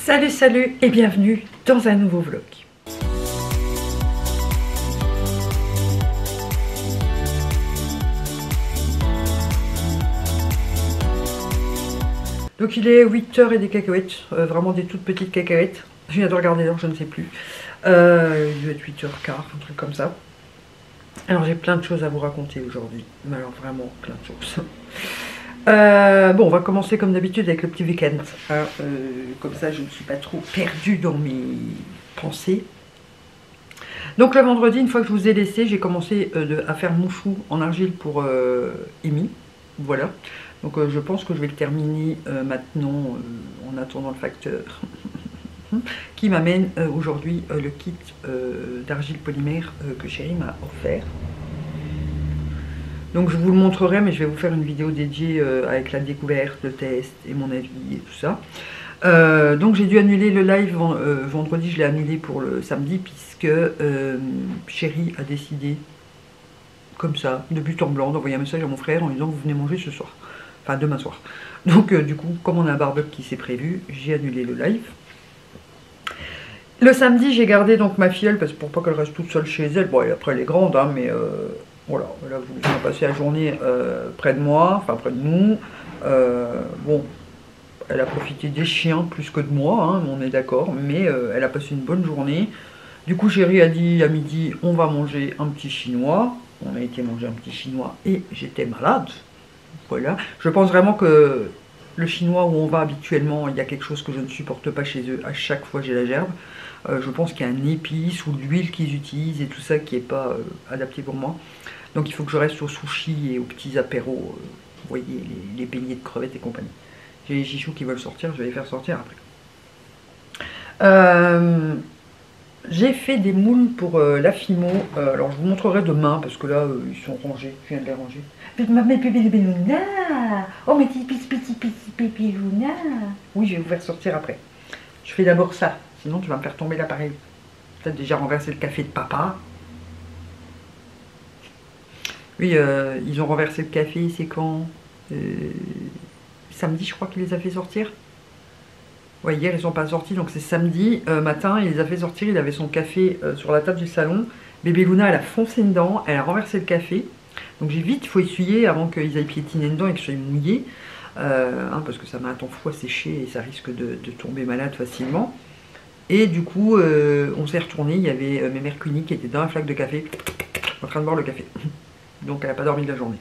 Salut, salut et bienvenue dans un nouveau vlog. Donc il est 8h et des cacahuètes, vraiment des toutes petites cacahuètes. Je viens de regarder l'heure, je ne sais plus. Il doit être 8h15, un truc comme ça. Alors j'ai plein de choses à vous raconter aujourd'hui, mais alors vraiment plein de choses. Bon, on va commencer comme d'habitude avec le petit week-end. Hein, comme ça, je ne suis pas trop perdue dans mes pensées. Donc le vendredi, une fois que je vous ai laissé, j'ai commencé à faire mon chou en argile pour Amy. Voilà. Donc je pense que je vais le terminer maintenant en attendant le facteur qui m'amène aujourd'hui le kit d'argile polymère que Chérie m'a offert. Donc je vous le montrerai, mais je vais vous faire une vidéo dédiée avec la découverte, le test et mon avis et tout ça. Donc j'ai dû annuler le live vendredi, je l'ai annulé pour le samedi puisque Chérie a décidé, comme ça, de but en blanc, d'envoyer un message à mon frère en lui disant que vous venez manger ce soir. Enfin demain soir. Donc du coup, comme on a un barbecue qui s'est prévu, j'ai annulé le live. Le samedi, j'ai gardé donc ma filleule parce que pour pas qu'elle reste toute seule chez elle. Bon, et après elle est grande, hein, mais voilà, elle a voulu passer la journée près de moi, enfin près de nous. Bon, elle a profité des chiens plus que de moi, hein, on est d'accord, mais elle a passé une bonne journée. Du coup, Chérie a dit à midi, on va manger un petit chinois. On a été manger un petit chinois et j'étais malade. Voilà, je pense vraiment que le chinois où on va habituellement, il y a quelque chose que je ne supporte pas chez eux. À chaque fois, j'ai la gerbe. Je pense qu'il y a un épice ou de l'huile qu'ils utilisent et tout ça qui n'est pas adapté pour moi. Donc il faut que je reste aux sushis et aux petits apéros. Vous voyez, les beignets de crevettes et compagnie. J'ai les chichous qui veulent sortir, je vais les faire sortir après. J'ai fait des moules pour la Fimo. Alors je vous montrerai demain parce que là, ils sont rangés. Je viens de les ranger. Ma bébé Luna. Oh, mes petits bébé Luna. Oui, je vais vous faire sortir après. Je fais d'abord ça. Sinon, tu vas me faire tomber l'appareil. Tu as déjà renversé le café de papa. Oui, ils ont renversé le café, c'est quand samedi, je crois qu'il les a fait sortir. Ouais, hier, ils sont pas sortis, donc c'est samedi matin, il les a fait sortir, il avait son café sur la table du salon. Bébé Luna, elle a foncé dedans, elle a renversé le café. Donc j'ai vite, il faut essuyer avant qu'ils aillent piétiner dedans et que je sois mouillée. Hein, parce que ça met un temps fou à sécher et ça risque de tomber malade facilement. Et du coup, on s'est retourné, il y avait Mémère Cuny qui était dans la flaque de café, en train de boire le café. Donc elle n'a pas dormi de la journée.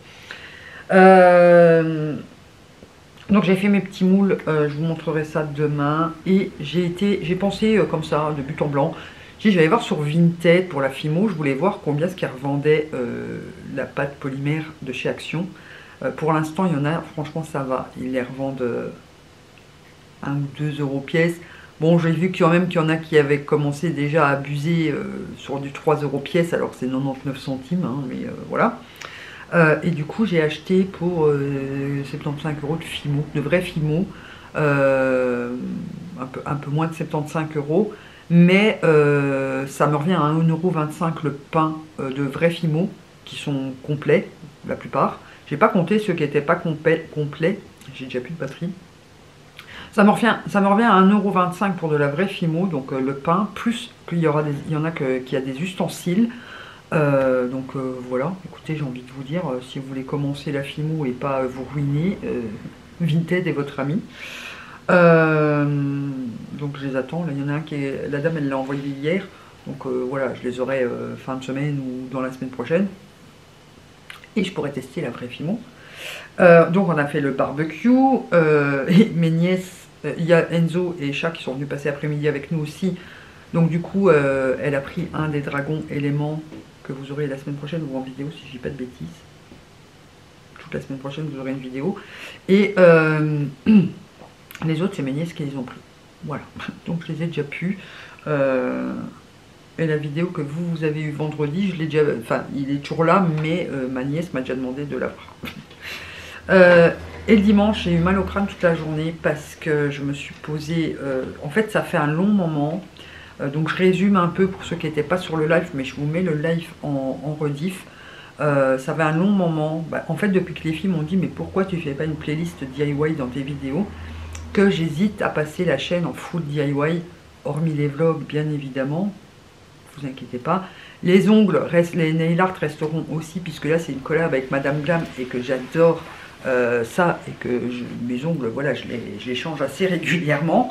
Donc j'ai fait mes petits moules, je vous montrerai ça demain. Et j'ai pensé comme ça, de but en blanc. J'ai dit, j'allais voir sur Vinted pour la Fimo, je voulais voir combien ce qu'ils revendaient la pâte polymère de chez Action. Pour l'instant, il y en a, franchement ça va, ils les revendent 1 ou 2 € pièce. Bon, j'ai vu quand même qu'il y en a qui avaient commencé déjà à abuser sur du 3 € pièce, alors que c'est 99 centimes, hein, mais voilà. Et du coup, j'ai acheté pour 75 € de Fimo, de vrai Fimo, un peu moins de 75 €, mais ça me revient à 1,25 € le pain de vrai Fimo, qui sont complets, la plupart. J'ai pas compté ceux qui n'étaient pas complets, j'ai déjà plus de batterie. Ça me revient à 1,25 € pour de la vraie Fimo, donc le pain, plus qu'il y en a qui a des ustensiles. Donc voilà, écoutez, j'ai envie de vous dire, si vous voulez commencer la Fimo et pas vous ruiner, Vinted est votre ami. Donc je les attends, là il y en a un la dame elle l'a envoyé hier, donc voilà, je les aurai fin de semaine ou dans la semaine prochaine. Et je pourrais tester la vraie Fimo. Donc on a fait le barbecue, et mes nièces, il y a Enzo et Chat qui sont venus passer après-midi avec nous aussi. Donc du coup, elle a pris un des dragons éléments que vous aurez la semaine prochaine ou en vidéo si je dis pas de bêtises. Toute la semaine prochaine vous aurez une vidéo. Et les autres c'est mes nièces qui les ont pris. Voilà, donc je les ai déjà pu. Et la vidéo que vous avez eue vendredi, je l'ai déjà, enfin il est toujours là, mais ma nièce m'a déjà demandé de la voir. Et le dimanche, j'ai eu mal au crâne toute la journée parce que je me suis posée... en fait, ça fait un long moment. Donc, je résume un peu pour ceux qui n'étaient pas sur le live, mais je vous mets le live en rediff. Ça fait un long moment. En fait, depuis que les filles m'ont dit « Mais pourquoi tu fais pas une playlist DIY dans tes vidéos ?» que j'hésite à passer la chaîne en full DIY, hormis les vlogs bien évidemment, vous inquiétez pas. Les ongles, les nail art resteront aussi, puisque là c'est une collab avec Madame Glam et que j'adore ça, et que mes ongles, voilà, je les change assez régulièrement.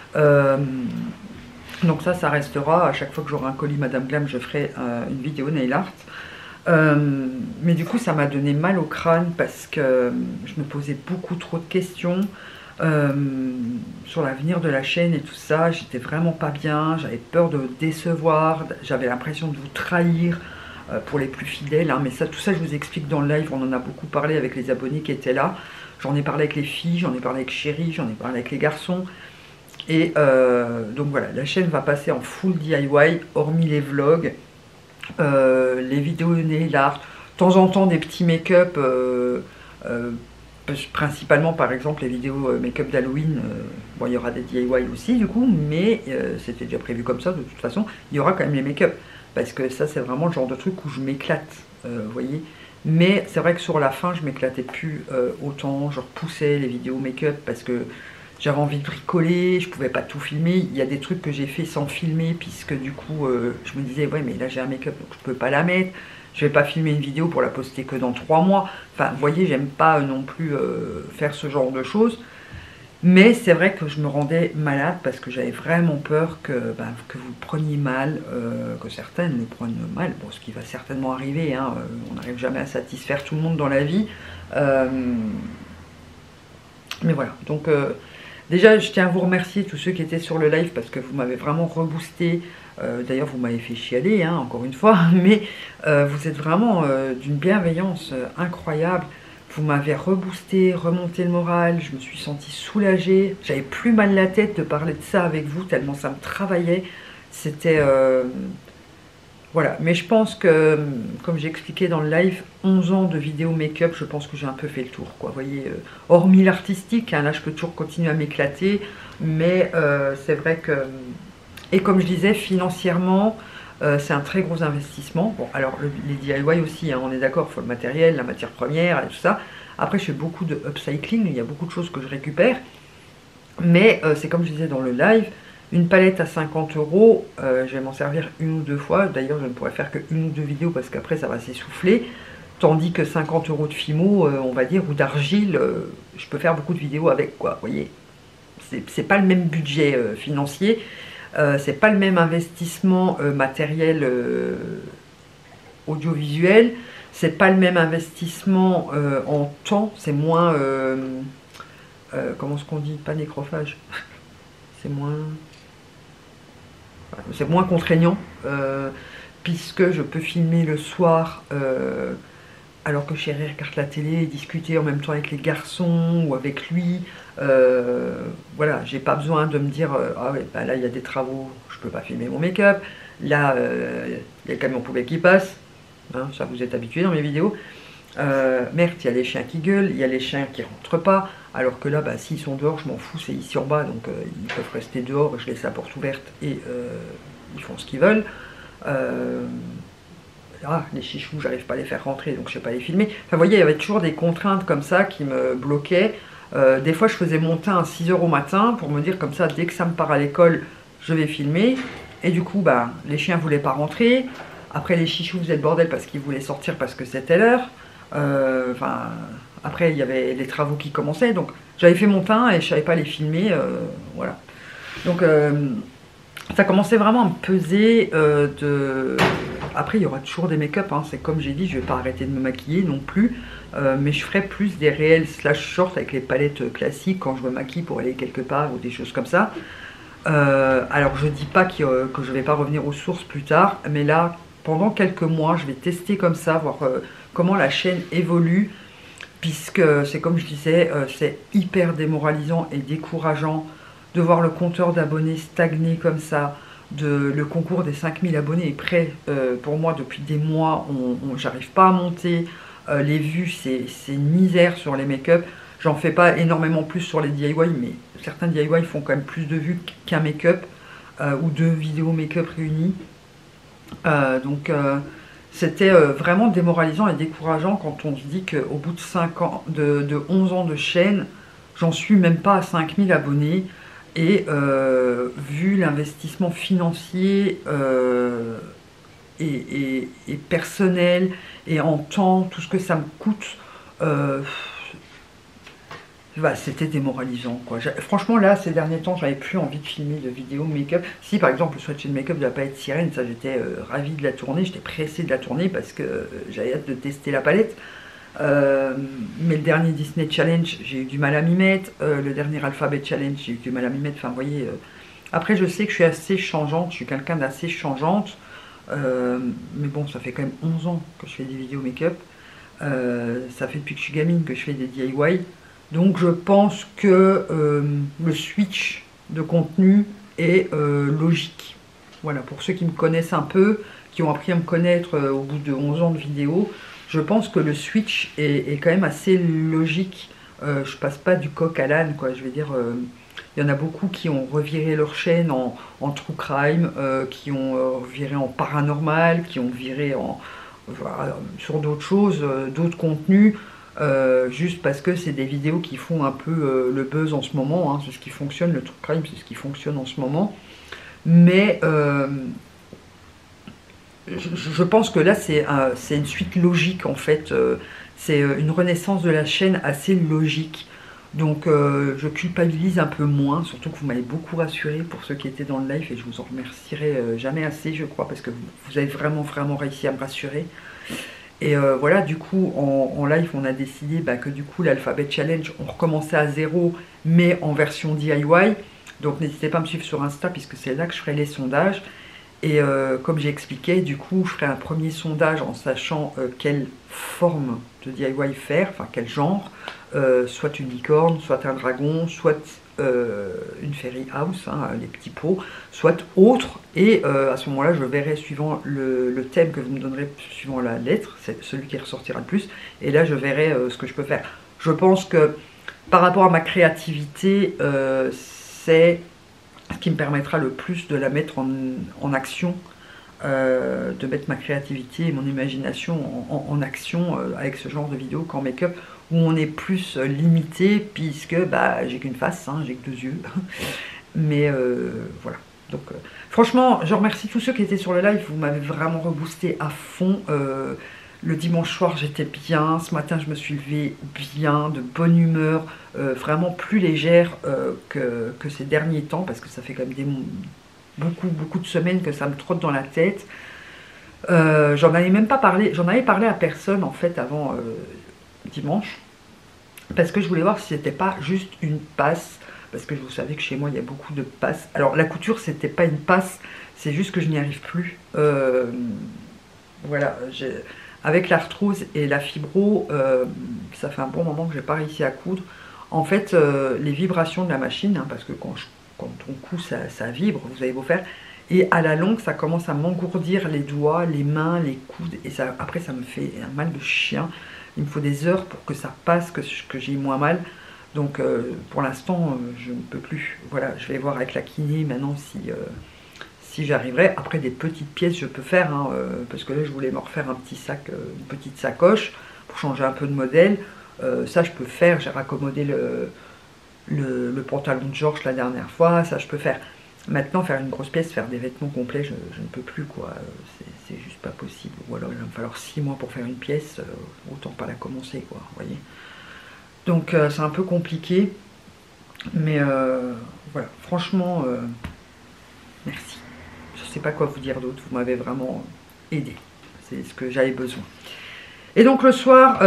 Donc ça restera. À chaque fois que j'aurai un colis Madame Glam, je ferai une vidéo nail art. Mais du coup ça m'a donné mal au crâne parce que je me posais beaucoup trop de questions sur l'avenir de la chaîne et tout ça. J'étais vraiment pas bien, j'avais peur de vous décevoir, j'avais l'impression de vous trahir pour les plus fidèles, hein. Mais ça, tout ça je vous explique dans le live, on en a beaucoup parlé avec les abonnés qui étaient là. J'en ai parlé avec les filles, j'en ai parlé avec Chéri, j'en ai parlé avec les garçons. Et donc voilà, la chaîne va passer en full DIY, hormis les vlogs, les vidéos nail art, de temps en temps des petits make-up, principalement par exemple les vidéos make-up d'Halloween. Bon, il y aura des DIY aussi du coup, mais c'était déjà prévu comme ça. De toute façon, il y aura quand même les make-up, parce que ça c'est vraiment le genre de truc où je m'éclate, vous voyez. Mais c'est vrai que sur la fin je m'éclatais plus autant, je repoussais les vidéos make-up parce que j'avais envie de bricoler, je pouvais pas tout filmer. Il y a des trucs que j'ai fait sans filmer, puisque du coup je me disais ouais, mais là j'ai un make-up donc je peux pas la mettre, je vais pas filmer une vidéo pour la poster que dans 3 mois. Enfin vous voyez, j'aime pas non plus faire ce genre de choses. Mais c'est vrai que je me rendais malade parce que j'avais vraiment peur que vous le preniez mal, que certaines le prennent mal. Bon, ce qui va certainement arriver, hein, on n'arrive jamais à satisfaire tout le monde dans la vie. Mais voilà, donc déjà je tiens à vous remercier tous ceux qui étaient sur le live parce que vous m'avez vraiment reboosté. D'ailleurs vous m'avez fait chialer, hein, encore une fois, mais vous êtes vraiment d'une bienveillance incroyable. Vous m'avez reboosté, remonté le moral, je me suis sentie soulagée. J'avais plus mal la tête de parler de ça avec vous, tellement ça me travaillait. C'était... voilà, mais je pense que, comme j'ai expliqué dans le live, 11 ans de vidéo make-up, je pense que j'ai un peu fait le tour, quoi. Vous voyez, hormis l'artistique, hein, là je peux toujours continuer à m'éclater, mais c'est vrai que... Et comme je disais, financièrement, c'est un très gros investissement. Bon, alors les DIY aussi, hein, on est d'accord, il faut le matériel, la matière première et tout ça. Après, je fais beaucoup de upcycling, il y a beaucoup de choses que je récupère. Mais c'est comme je disais dans le live, une palette à 50 €, je vais m'en servir une ou deux fois. D'ailleurs, je ne pourrais faire que une ou deux vidéos parce qu'après, ça va s'essouffler. Tandis que 50 € de Fimo, on va dire, ou d'argile, je peux faire beaucoup de vidéos avec, quoi. Vous voyez, c'est pas le même budget financier. C'est pas le même investissement matériel audiovisuel, c'est pas le même investissement en temps, c'est moins comment est-ce qu'on dit, pas nécrophage, c'est moins contraignant, puisque je peux filmer le soir alors que Chéri regarde la télé et discuter en même temps avec les garçons ou avec lui. Voilà, j'ai pas besoin de me dire ah ouais, bah là il y a des travaux, je peux pas filmer mon make-up. Là il y a le camion poubelle qui passe, hein, ça vous êtes habitué dans mes vidéos. Merde, il y a les chiens qui gueulent, il y a les chiens qui rentrent pas. Alors que là, bah, s'ils sont dehors, je m'en fous, c'est ici en bas, donc ils peuvent rester dehors, je laisse la porte ouverte et ils font ce qu'ils veulent. Les chichous, j'arrive pas à les faire rentrer, donc je sais pas les filmer. Enfin, vous voyez, il y avait toujours des contraintes comme ça qui me bloquaient. Des fois, je faisais mon teint à 6 h au matin pour me dire comme ça, dès que ça me part à l'école, je vais filmer. Et du coup, bah, les chiens voulaient pas rentrer. Après, les chichous faisaient le bordel parce qu'ils voulaient sortir parce que c'était l'heure. Enfin, après, il y avait les travaux qui commençaient. Donc, j'avais fait mon teint et je savais pas les filmer. Voilà. Donc, ça commençait vraiment à me peser Après, il y aura toujours des make-up, hein. C'est comme j'ai dit, je vais pas arrêter de me maquiller non plus. Mais je ferai plus des réels slash shorts avec les palettes classiques quand je me maquille pour aller quelque part ou des choses comme ça. Alors, je dis pas que je vais pas revenir aux sources plus tard. Mais là, pendant quelques mois, je vais tester comme ça, voir comment la chaîne évolue. Puisque c'est comme je disais, c'est hyper démoralisant et décourageant de voir le compteur d'abonnés stagner comme ça. Le concours des 5000 abonnés est prêt pour moi depuis des mois, j'arrive pas à monter, les vues c'est une misère sur les make-up, j'en fais pas énormément plus sur les DIY, mais certains DIY font quand même plus de vues qu'un make-up ou deux vidéos make-up réunies, donc c'était vraiment démoralisant et décourageant quand on se dit qu'au bout de 5 ans, de 11 ans de chaîne, j'en suis même pas à 5000 abonnés. Et vu l'investissement financier et personnel et en temps, tout ce que ça me coûte, bah, c'était démoralisant, quoi. Franchement, là, ces derniers temps, j'avais plus envie de filmer de vidéos make-up. Si, par exemple, le swatch de make-up de la palette Sirène, ça, j'étais ravie de la tourner. J'étais pressée de la tourner parce que j'avais hâte de tester la palette. Mais le dernier Disney Challenge, j'ai eu du mal à m'y mettre. Le dernier Alphabet Challenge, j'ai eu du mal à m'y mettre. Enfin, vous voyez. Après, je sais que je suis assez changeante. Je suis quelqu'un d'assez changeante. Mais bon, ça fait quand même 11 ans que je fais des vidéos make-up. Ça fait depuis que je suis gamine que je fais des DIY. Donc, je pense que le switch de contenu est logique. Voilà, pour ceux qui me connaissent un peu, qui ont appris à me connaître au bout de 11 ans de vidéos, je pense que le switch est quand même assez logique. Je passe pas du coq à l'âne, quoi. Je veux dire, il y en a beaucoup qui ont reviré leur chaîne en true crime, qui ont viré en paranormal, qui ont viré sur d'autres choses, d'autres contenus, juste parce que c'est des vidéos qui font un peu le buzz en ce moment. Hein. C'est ce qui fonctionne, le true crime, c'est ce qui fonctionne en ce moment. Mais je pense que là, c'est une suite logique, en fait. C'est une renaissance de la chaîne assez logique. Donc, je culpabilise un peu moins, surtout que vous m'avez beaucoup rassuré pour ceux qui étaient dans le live, et je vous en remercierai jamais assez, je crois, parce que vous avez vraiment, vraiment réussi à me rassurer. Et voilà, du coup, en live, on a décidé que du coup, l'Alphabet Challenge, on recommençait à zéro, mais en version DIY. Donc, n'hésitez pas à me suivre sur Insta, puisque c'est là que je ferai les sondages. Et comme j'ai expliqué, du coup, je ferai un premier sondage en sachant quelle forme de DIY faire, enfin quel genre, soit une licorne, soit un dragon, soit une fairy house, hein, les petits pots, soit autre. Et à ce moment-là, je verrai suivant le thème que vous me donnerez, suivant la lettre, c'est celui qui ressortira le plus. Et là, je verrai ce que je peux faire. Je pense que par rapport à ma créativité, c'est ce qui me permettra le plus de la mettre en action, de mettre ma créativité et mon imagination en action avec ce genre de vidéo qu'en make-up, où on est plus limité, puisque j'ai qu'une face, hein, j'ai que 2 yeux. Mais voilà. Donc, franchement, je remercie tous ceux qui étaient sur le live, vous m'avez vraiment reboosté à fond. Le dimanche soir, j'étais bien. Ce matin, je me suis levée bien, de bonne humeur, vraiment plus légère que ces derniers temps, parce que ça fait quand même beaucoup de semaines que ça me trotte dans la tête. J'en avais même pas parlé, j'en avais parlé à personne en fait avant dimanche, parce que je voulais voir si c'était pas juste une passe, parce que vous savez que chez moi il y a beaucoup de passes. Alors la couture, c'était pas une passe, c'est juste que je n'y arrive plus. Voilà, avec l'arthrose et la fibro, ça fait un bon moment que j'ai pas réussi à coudre. En fait, les vibrations de la machine, hein, parce que quand on coud, ça vibre, vous avez beau faire, et à la longue, ça commence à m'engourdir les doigts, les mains, les coudes, et après, ça me fait un mal de chien. Il me faut des heures pour que ça passe, que j'ai moins mal. Donc, pour l'instant, je ne peux plus. Voilà, je vais voir avec la kiné maintenant si j'arriverai. Après, des petites pièces, je peux faire, hein, parce que là, je voulais me refaire un petit sac, une petite sacoche, pour changer un peu de modèle. Ça, je peux faire. J'ai raccommodé le pantalon de Georges la dernière fois. Ça, je peux faire. Maintenant, faire une grosse pièce, faire des vêtements complets, je ne peux plus, quoi. C'est juste pas possible. Ou alors, il va me falloir 6 mois pour faire une pièce. Autant pas la commencer, quoi, vous voyez. Donc, c'est un peu compliqué. Mais voilà, franchement, merci. Je ne sais pas quoi vous dire d'autre, vous m'avez vraiment aidé. C'est ce que j'avais besoin. Et donc le soir,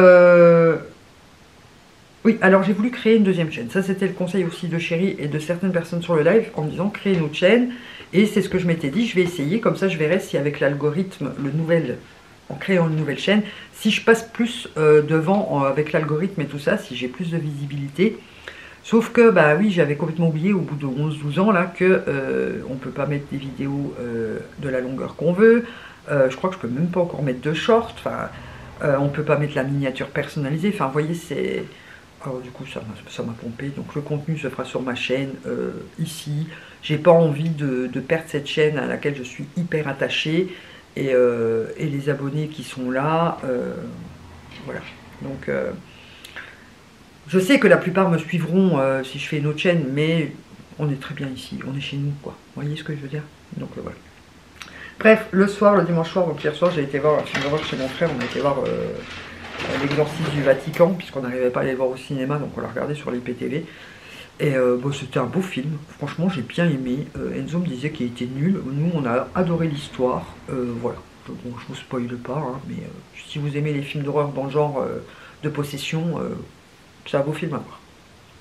oui, alors j'ai voulu créer une deuxième chaîne. Ça, c'était le conseil aussi de Chérie et de certaines personnes sur le live en me disant créer une autre chaîne. Et c'est ce que je m'étais dit, je vais essayer, comme ça je verrai si avec l'algorithme, en créant une nouvelle chaîne, si je passe plus devant avec l'algorithme et tout ça, si j'ai plus de visibilité. Sauf que, oui, j'avais complètement oublié au bout de 11-12 ans, là, que on ne peut pas mettre des vidéos de la longueur qu'on veut. Je crois que je peux même pas encore mettre de short. Enfin, on ne peut pas mettre la miniature personnalisée. Enfin, vous voyez, c'est... Alors, du coup, ça m'a pompé. Donc, le contenu se fera sur ma chaîne, ici. J'ai pas envie de perdre cette chaîne à laquelle je suis hyper attachée. Et les abonnés qui sont là, voilà. Donc... Je sais que la plupart me suivront si je fais une autre chaîne, mais on est très bien ici, on est chez nous, quoi. Vous voyez ce que je veux dire? Donc voilà. Bref, le soir, le dimanche soir, donc hier soir, j'ai été voir un film d'horreur chez mon frère. On a été voir L'Exorcisme du Vatican, puisqu'on n'arrivait pas à aller voir au cinéma, donc on l'a regardé sur l'IPTV. Et bon, c'était un beau film, franchement j'ai bien aimé. Enzo me disait qu'il était nul, nous on a adoré l'histoire, voilà. Bon, je vous spoile pas, hein, mais si vous aimez les films d'horreur dans le genre de possession, c'est un beau film à voir.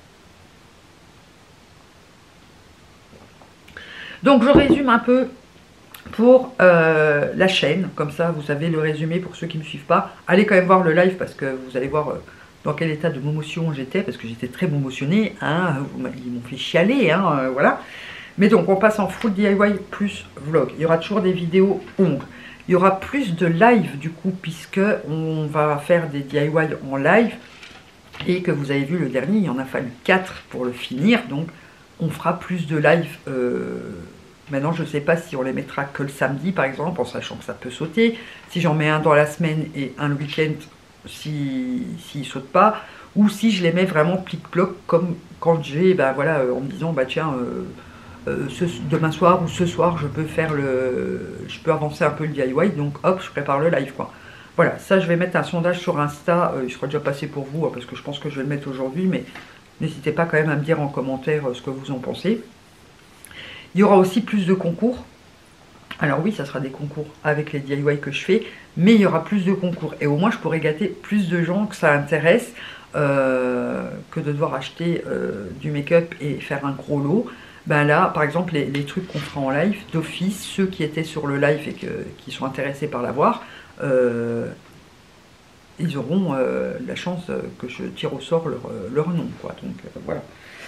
Donc je résume un peu pour la chaîne, comme ça vous avez le résumé pour ceux qui ne me suivent pas. Allez quand même voir le live parce que vous allez voir dans quel état de momotion j'étais, parce que j'étais très momotionnée, hein, ils m'ont fait chialer, hein, voilà. Mais donc on passe en full DIY plus vlog, il y aura toujours des vidéos ongles, il y aura plus de live du coup, puisque on va faire des DIY en live, et que vous avez vu le dernier, il en a fallu 4 pour le finir, donc on fera plus de live. Maintenant, je ne sais pas si on les mettra que le samedi, par exemple, en sachant que ça peut sauter. Si j'en mets un dans la semaine et un le week-end, s'il ne saute pas. Ou si je les mets vraiment plic-ploc, comme quand j'ai, ben voilà, en me disant, bah tiens, demain soir ou ce soir, je peux avancer un peu le DIY. Donc hop, je prépare le live, quoi. Voilà, ça, je vais mettre un sondage sur Insta. Il sera déjà passé pour vous, hein, parce que je pense que je vais le mettre aujourd'hui. Mais n'hésitez pas quand même à me dire en commentaire ce que vous en pensez. Il y aura aussi plus de concours. Alors oui, ça sera des concours avec les DIY que je fais, mais il y aura plus de concours. Et au moins, je pourrai gâter plus de gens que ça intéresse que de devoir acheter du make-up et faire un gros lot. Ben là, par exemple, les trucs qu'on fera en live, d'office, ceux qui étaient sur le live et qui sont intéressés par l'avoir, ils auront la chance que je tire au sort leur nom, quoi. Donc voilà.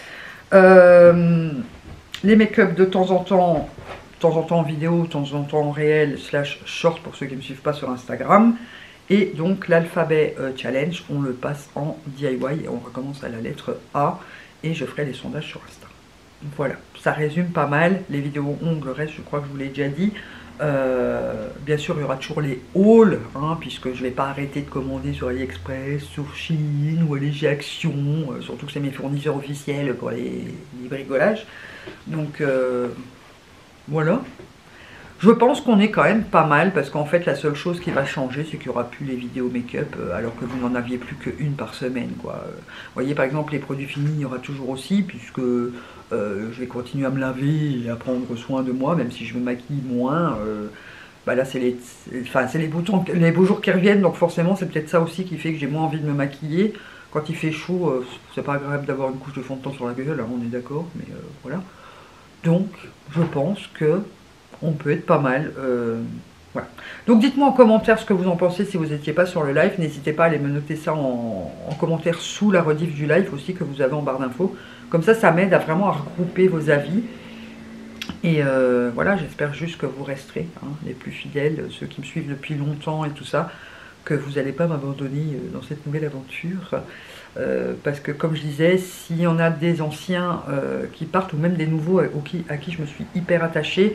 Les make-up de temps en temps en vidéo, de temps en temps en réel, / short pour ceux qui ne me suivent pas sur Instagram. Et donc l'alphabet challenge, on le passe en DIY et on recommence à la lettre A. Et je ferai les sondages sur Insta. Voilà, ça résume pas mal. Les vidéos ongles, le reste, je crois que je vous l'ai déjà dit. Bien sûr, il y aura toujours les hauls, hein, puisque je ne vais pas arrêter de commander sur AliExpress, sur Shein ou Léger Action, surtout que c'est mes fournisseurs officiels pour les bricolages. Donc voilà. Je pense qu'on est quand même pas mal, parce qu'en fait la seule chose qui va changer, c'est qu'il n'y aura plus les vidéos make-up, alors que vous n'en aviez plus qu'une par semaine, quoi. Vous voyez, par exemple, les produits finis, il y aura toujours aussi, puisque je vais continuer à me laver et à prendre soin de moi, même si je me maquille moins. Bah là, c'est les beaux jours qui reviennent, donc forcément, c'est peut-être ça aussi qui fait que j'ai moins envie de me maquiller. Quand il fait chaud, c'est pas agréable d'avoir une couche de fond de teint sur la gueule, hein, on est d'accord, mais voilà. Donc, je pense que on peut être pas mal. Voilà. Donc, dites-moi en commentaire ce que vous en pensez si vous n'étiez pas sur le live. N'hésitez pas à aller me noter ça en commentaire sous la rediff du live aussi que vous avez en barre d'infos. Comme ça m'aide à vraiment à regrouper vos avis. Et voilà, j'espère juste que vous resterez, hein, les plus fidèles, ceux qui me suivent depuis longtemps et tout ça, que vous n'allez pas m'abandonner dans cette nouvelle aventure. Parce que comme je disais, s'il y en a des anciens qui partent, ou même des nouveaux à qui je me suis hyper attachée,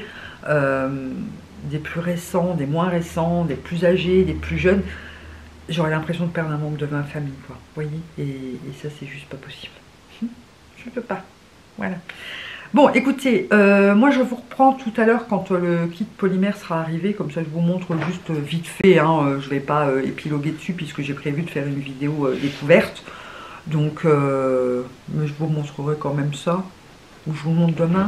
des plus récents, des moins récents, des plus âgés, des plus jeunes, j'aurais l'impression de perdre un membre de ma famille, quoi. Vous voyez, et ça, c'est juste pas possible. Je peux pas. Voilà. Bon, écoutez, moi je vous reprends tout à l'heure quand le kit polymère sera arrivé, comme ça je vous montre juste vite fait, hein, je ne vais pas épiloguer dessus puisque j'ai prévu de faire une vidéo découverte. Donc, mais je vous montrerai quand même ça, ou je vous montre demain.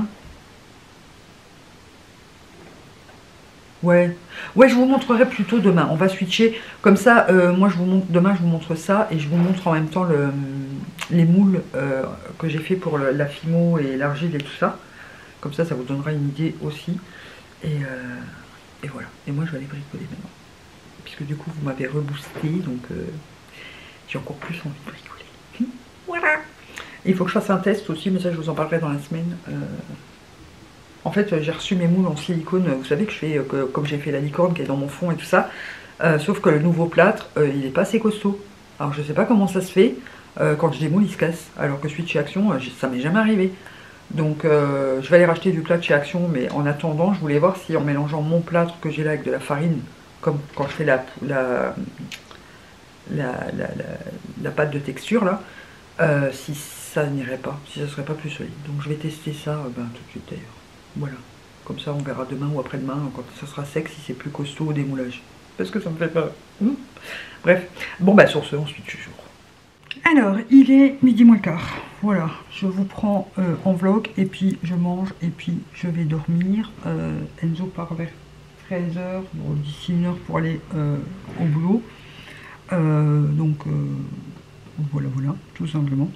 Ouais, je vous montrerai plutôt demain. On va switcher. Comme ça, moi je vous montre demain, je vous montre ça et je vous montre en même temps les moules que j'ai fait pour la Fimo et l'argile et tout ça. Comme ça vous donnera une idée aussi. Et voilà. Et moi je vais aller bricoler maintenant. Puisque du coup vous m'avez reboosté, donc j'ai encore plus envie de bricoler. Voilà. Et il faut que je fasse un test aussi, mais ça je vous en parlerai dans la semaine. En fait, j'ai reçu mes moules en silicone. Vous savez que je fais, comme j'ai fait la licorne qui est dans mon fond et tout ça. Sauf que le nouveau plâtre, il est pas assez costaud. Alors, je sais pas comment ça se fait. Quand je démoule, il se casse. Alors que celui de chez Action, ça m'est jamais arrivé. Donc, je vais aller racheter du plâtre chez Action. Mais en attendant, je voulais voir si en mélangeant mon plâtre que j'ai là avec de la farine, comme quand je fais la pâte de texture là, si ça n'irait pas, si ça serait pas plus solide. Donc je vais tester ça tout de suite d'ailleurs. Voilà. Comme ça on verra demain ou après-demain quand ça sera sec si c'est plus costaud au démoulage. Parce que ça me fait peur. Bref. Bon bah sur ce, on suit toujours. Alors, il est midi moins le quart. Voilà, je vous prends en vlog et puis je mange et puis je vais dormir. Enzo part vers 13h, d'ici 1 heure pour aller au boulot. Donc voilà, tout simplement.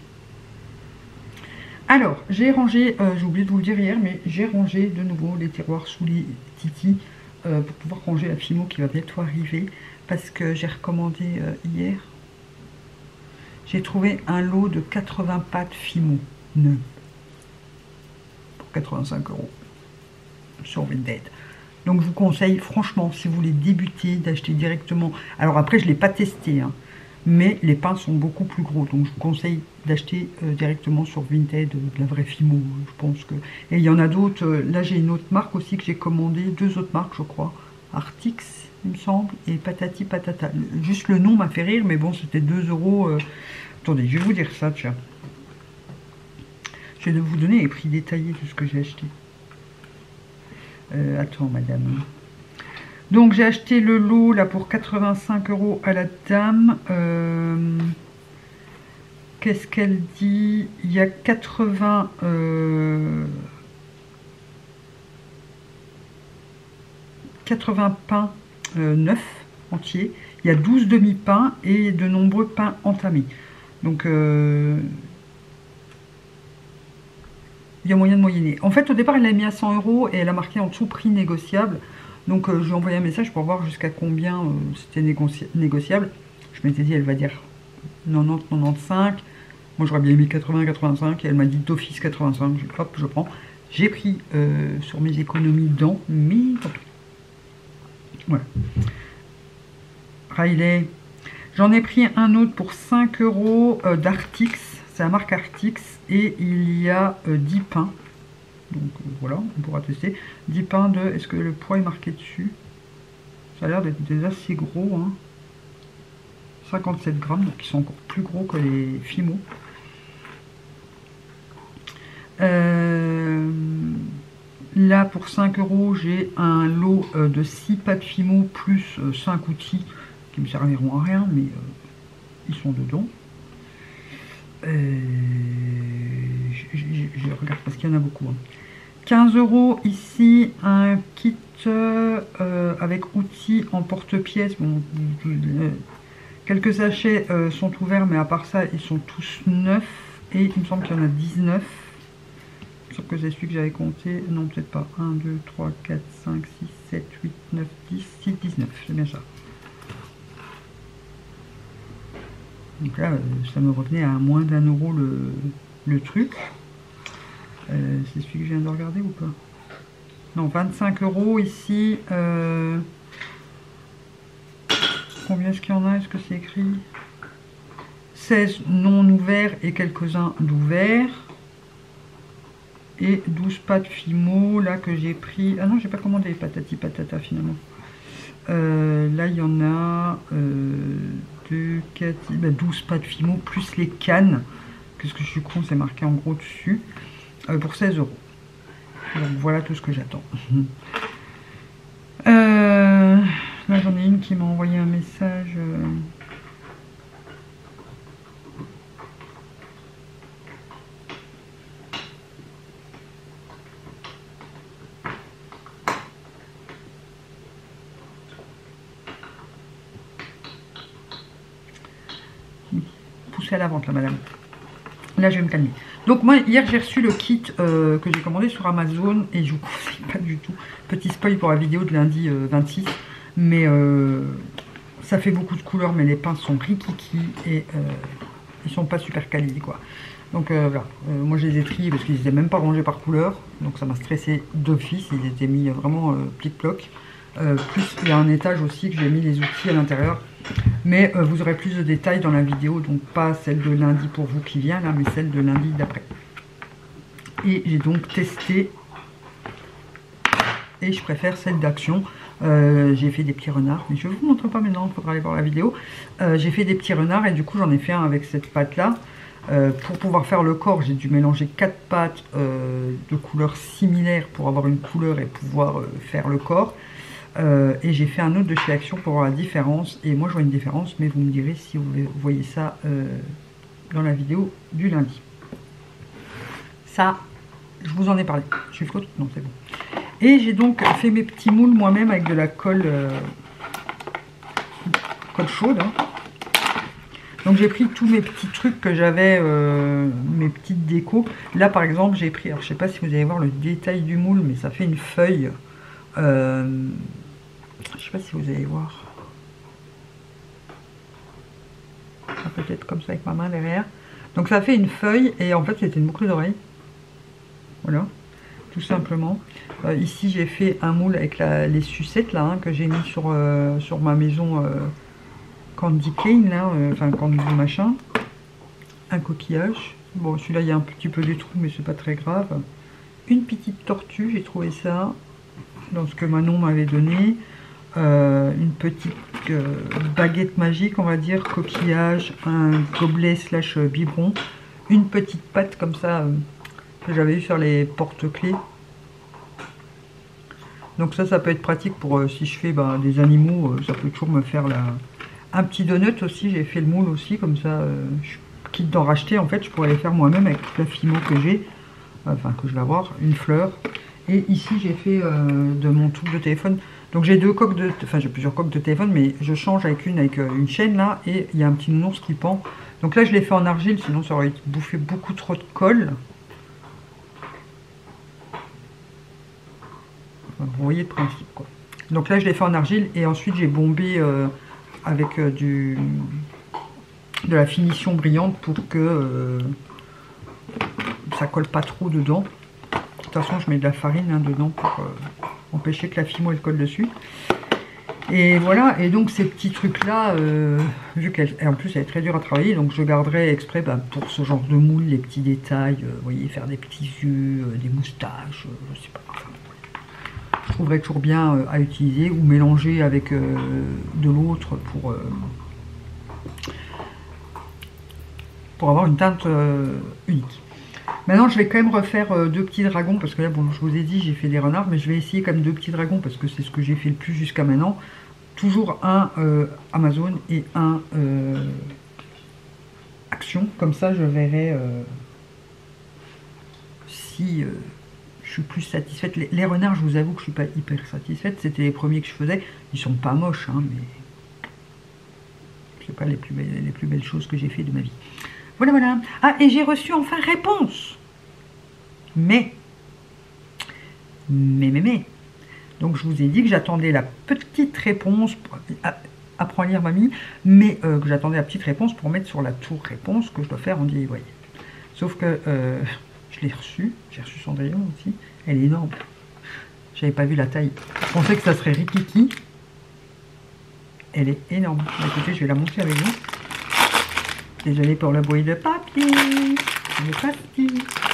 Alors, j'ai rangé, j'ai oublié de vous le dire hier, mais j'ai rangé de nouveau les tiroirs sous les titis pour pouvoir ranger la Fimo qui va bientôt arriver. Parce que j'ai recommandé hier, j'ai trouvé un lot de 80 pattes Fimo neuves pour 85 € sur Vinted. Donc je vous conseille franchement, si vous voulez débuter, d'acheter directement. Alors après je ne l'ai pas testé, hein, mais les pains sont beaucoup plus gros. Donc je vous conseille d'acheter directement sur Vinted de la vraie Fimo. Je pense que. Et il y en a d'autres. Là j'ai une autre marque aussi que j'ai commandé, 2 autres marques je crois. Artix il me semble, et Patati Patata. Juste le nom m'a fait rire, mais bon c'était 2 €. Attendez, je vais vous dire ça, tiens. Je vais vous donner les prix détaillés de ce que j'ai acheté. Attends, madame. Donc, j'ai acheté le lot, là, pour 85 € à la dame. Qu'est-ce qu'elle dit? Il y a 80 pains neufs, entiers. Il y a 12 demi-pains et de nombreux pains entamés. Donc, il y a moyen de moyenner. En fait, au départ, elle l'a mis à 100 € et elle a marqué en dessous prix négociable. Donc, je lui ai envoyé un message pour voir jusqu'à combien c'était négociable. Je m'étais dit, elle va dire 90, 95. Moi, j'aurais bien mis 80, 85. Et elle m'a dit d'office 85. Hop, je prends. J'ai pris sur mes économies dedans, mais tant pis. Voilà. Riley. J'en ai pris un autre pour 5 € d'Artix. C'est la marque Artix. Et il y a 10 pains. Donc voilà, on pourra tester. 10 pains de... Est-ce que le poids est marqué dessus? Ça a l'air d'être assez gros. Hein. 57 grammes, donc ils sont encore plus gros que les Fimo. Là, pour 5 €, j'ai un lot de 6 pâtes Fimo plus 5 outils qui me serviront à rien, mais ils sont dedans. Je regarde parce qu'il y en a beaucoup. Hein. 15 € ici, un kit avec outils en porte-pièces. Bon, quelques sachets sont ouverts, mais à part ça, ils sont tous neufs. Et il me semble qu'il y en a 19. Sauf que c'est celui que j'avais compté. Non, peut-être pas. 1, 2, 3, 4, 5, 6, 7, 8, 9, 10, 6, 19. C'est bien ça. Donc là, ça me revenait à moins d'1 € le truc. C'est celui que je viens de regarder ou pas? Non, 25 € ici. Combien est-ce qu'il y en a? Est-ce que c'est écrit? 16 non ouverts et quelques-uns d'ouverts. Et 12 pâtes Fimo, là que j'ai pris... Ah non, j'ai pas commandé les patati patata finalement. Là, il y en a 2, 4, 12 pâtes Fimo, plus les cannes. Qu'est-ce que je suis con, c'est marqué en gros dessus. Pour 16 €. Donc voilà tout ce que j'attends. Là, j'en ai une qui m'a envoyé un message... Poussez à la vente là, madame. Là, je vais me calmer. Donc moi, hier, j'ai reçu le kit que j'ai commandé sur Amazon et je vous conseille pas du tout. Petit spoil pour la vidéo de lundi 26. Mais ça fait beaucoup de couleurs, mais les pains sont rikiki et ils sont pas super quali, quoi. Donc voilà, moi je les ai triés parce qu'ils n'étaient même pas rangés par couleur. Donc ça m'a stressé d'office, ils étaient mis vraiment plic-ploc. Plus il y a un étage aussi que j'ai mis les outils à l'intérieur. Mais vous aurez plus de détails dans la vidéo, donc pas celle de lundi pour vous qui vient là, mais celle de lundi d'après. Et j'ai donc testé et je préfère celle d'Action. J'ai fait des petits renards, mais je ne vous montre pas maintenant, il faudra aller voir la vidéo. J'ai fait des petits renards et du coup j'en ai fait un avec cette pâte là. Pour pouvoir faire le corps, j'ai dû mélanger 4 pâtes de couleurs similaires pour avoir une couleur et pouvoir faire le corps. Et j'ai fait un autre de chez Action pour voir la différence. Et moi je vois une différence, mais vous me direz si vous voyez ça dans la vidéo du lundi. Ça, je vous en ai parlé. Je suis flotte? Non, c'est bon. Et j'ai donc fait mes petits moules moi-même avec de la colle, colle chaude. Hein. Donc j'ai pris tous mes petits trucs que j'avais, mes petites décos. Là par exemple j'ai pris, alors je sais pas si vous allez voir le détail du moule, mais ça fait une feuille. Je sais pas si vous allez voir. Peut-être comme ça avec ma main derrière. Donc ça fait une feuille et en fait c'était une boucle d'oreille. Voilà, tout simplement. Ici j'ai fait un moule avec les sucettes là, hein, que j'ai mis sur ma maison Candy Cane là, enfin Candy machin. Un coquillage. Bon celui-là il y a un petit peu des trous mais c'est pas très grave. Une petite tortue, j'ai trouvé ça dans ce que Manon m'avait donné. Une petite baguette magique on va dire, coquillage, un gobelet slash biberon, une petite pâte comme ça que j'avais eu sur les porte-clés. Donc ça peut être pratique pour si je fais des animaux, ça peut toujours me faire un petit donut aussi. J'ai fait le moule aussi comme ça, quitte d'en racheter en fait je pourrais les faire moi-même avec toute la fimo que j'ai, enfin que je vais avoir, une fleur. Et ici j'ai fait de mon truc de téléphone. Donc j'ai deux coques de, enfin j'ai plusieurs coques de téléphone, mais je change avec une chaîne là, et il y a un petit nounours qui pend. Donc là je l'ai fait en argile, sinon ça aurait bouffé beaucoup trop de colle. Enfin, vous voyez le principe quoi. Donc là je l'ai fait en argile et ensuite j'ai bombé avec de la finition brillante pour que ça colle pas trop dedans. De toute façon je mets de la farine dedans pour empêcher que la fimo elle colle dessus. Et voilà, et donc ces petits trucs là, vu qu'elle en plus elle est très dure à travailler, donc je garderai exprès pour ce genre de moule les petits détails, vous voyez, faire des petits yeux, des moustaches, je sais pas, enfin, je trouverais toujours bien à utiliser ou mélanger avec de l'autre pour avoir une teinte unique. Maintenant, je vais quand même refaire deux petits dragons, parce que là, bon, je vous ai dit, j'ai fait des renards, mais je vais essayer quand même deux petits dragons, parce que c'est ce que j'ai fait le plus jusqu'à maintenant. Toujours un Amazon et un Action. Comme ça, je verrai si je suis plus satisfaite. Les renards, je vous avoue que je suis pas hyper satisfaite. C'était les premiers que je faisais. Ils sont pas moches, hein, mais c'est pas les plus belles choses que j'ai fait de ma vie. Voilà, voilà. Ah, et j'ai reçu enfin réponse. Mais. Donc, je vous ai dit que j'attendais la petite réponse. Apprends à lire, mamie. Mais que j'attendais la petite réponse pour mettre sur la tour réponse que je dois faire en DIY. Sauf que je l'ai reçue. J'ai reçu Cendrillon aussi. Elle est énorme. J'avais pas vu la taille. Je pensais que ça serait rikiki. Elle est énorme. Écoutez, je vais la montrer avec vous. Désolée pour le bruit de papier. C'est parti.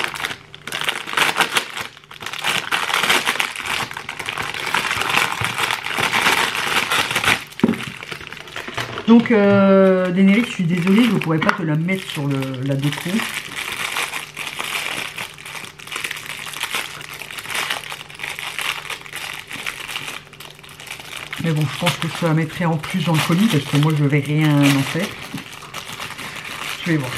Donc, Daenerys, je suis désolée, je ne pourrais pas te la mettre sur la déco. Mais bon, je pense que je la mettrai en plus dans le colis parce que moi, je ne vais rien en faire. Je vais voir.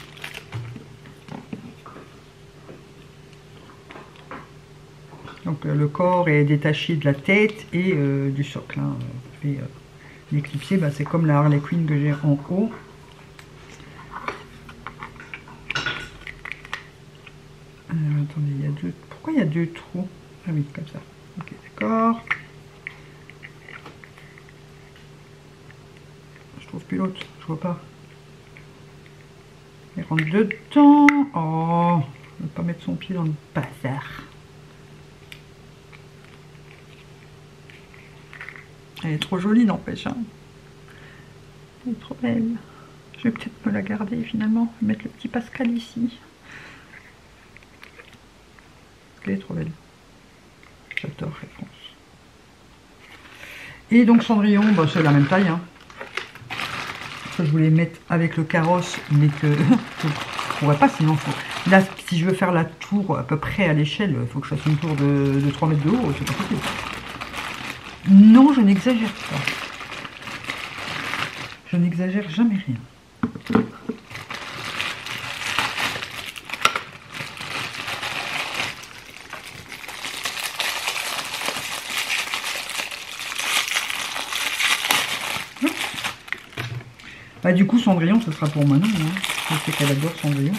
Donc le corps est détaché de la tête et du socle. Hein. L'éclipsé, c'est comme la Harley Quinn que j'ai en haut. Attendez, il y a deux. Pourquoi il y a deux trous? Ah oui, comme ça. Ok, d'accord. Je trouve plus l'autre, je vois pas. Il rentre dedans. Oh, ne pas mettre son pied dans le bazar. Elle est trop jolie, n'empêche. Hein. Elle est trop belle. Je vais peut-être me la garder finalement. Mettre le petit Pascal ici. Elle est trop belle. J'adore réponse. Et donc Cendrillon, c'est la même taille. Hein. Je voulais mettre avec le carrosse, mais que pourrais pas sinon. Là, si je veux faire la tour à peu près à l'échelle, il faut que je fasse une tour de 3 mètres de haut, c'est pas possible. Non, je n'exagère pas. Je n'exagère jamais rien. Bah, du coup, Cendrillon, ce sera pour Manon. Hein. Je sais qu'elle adore Cendrillon.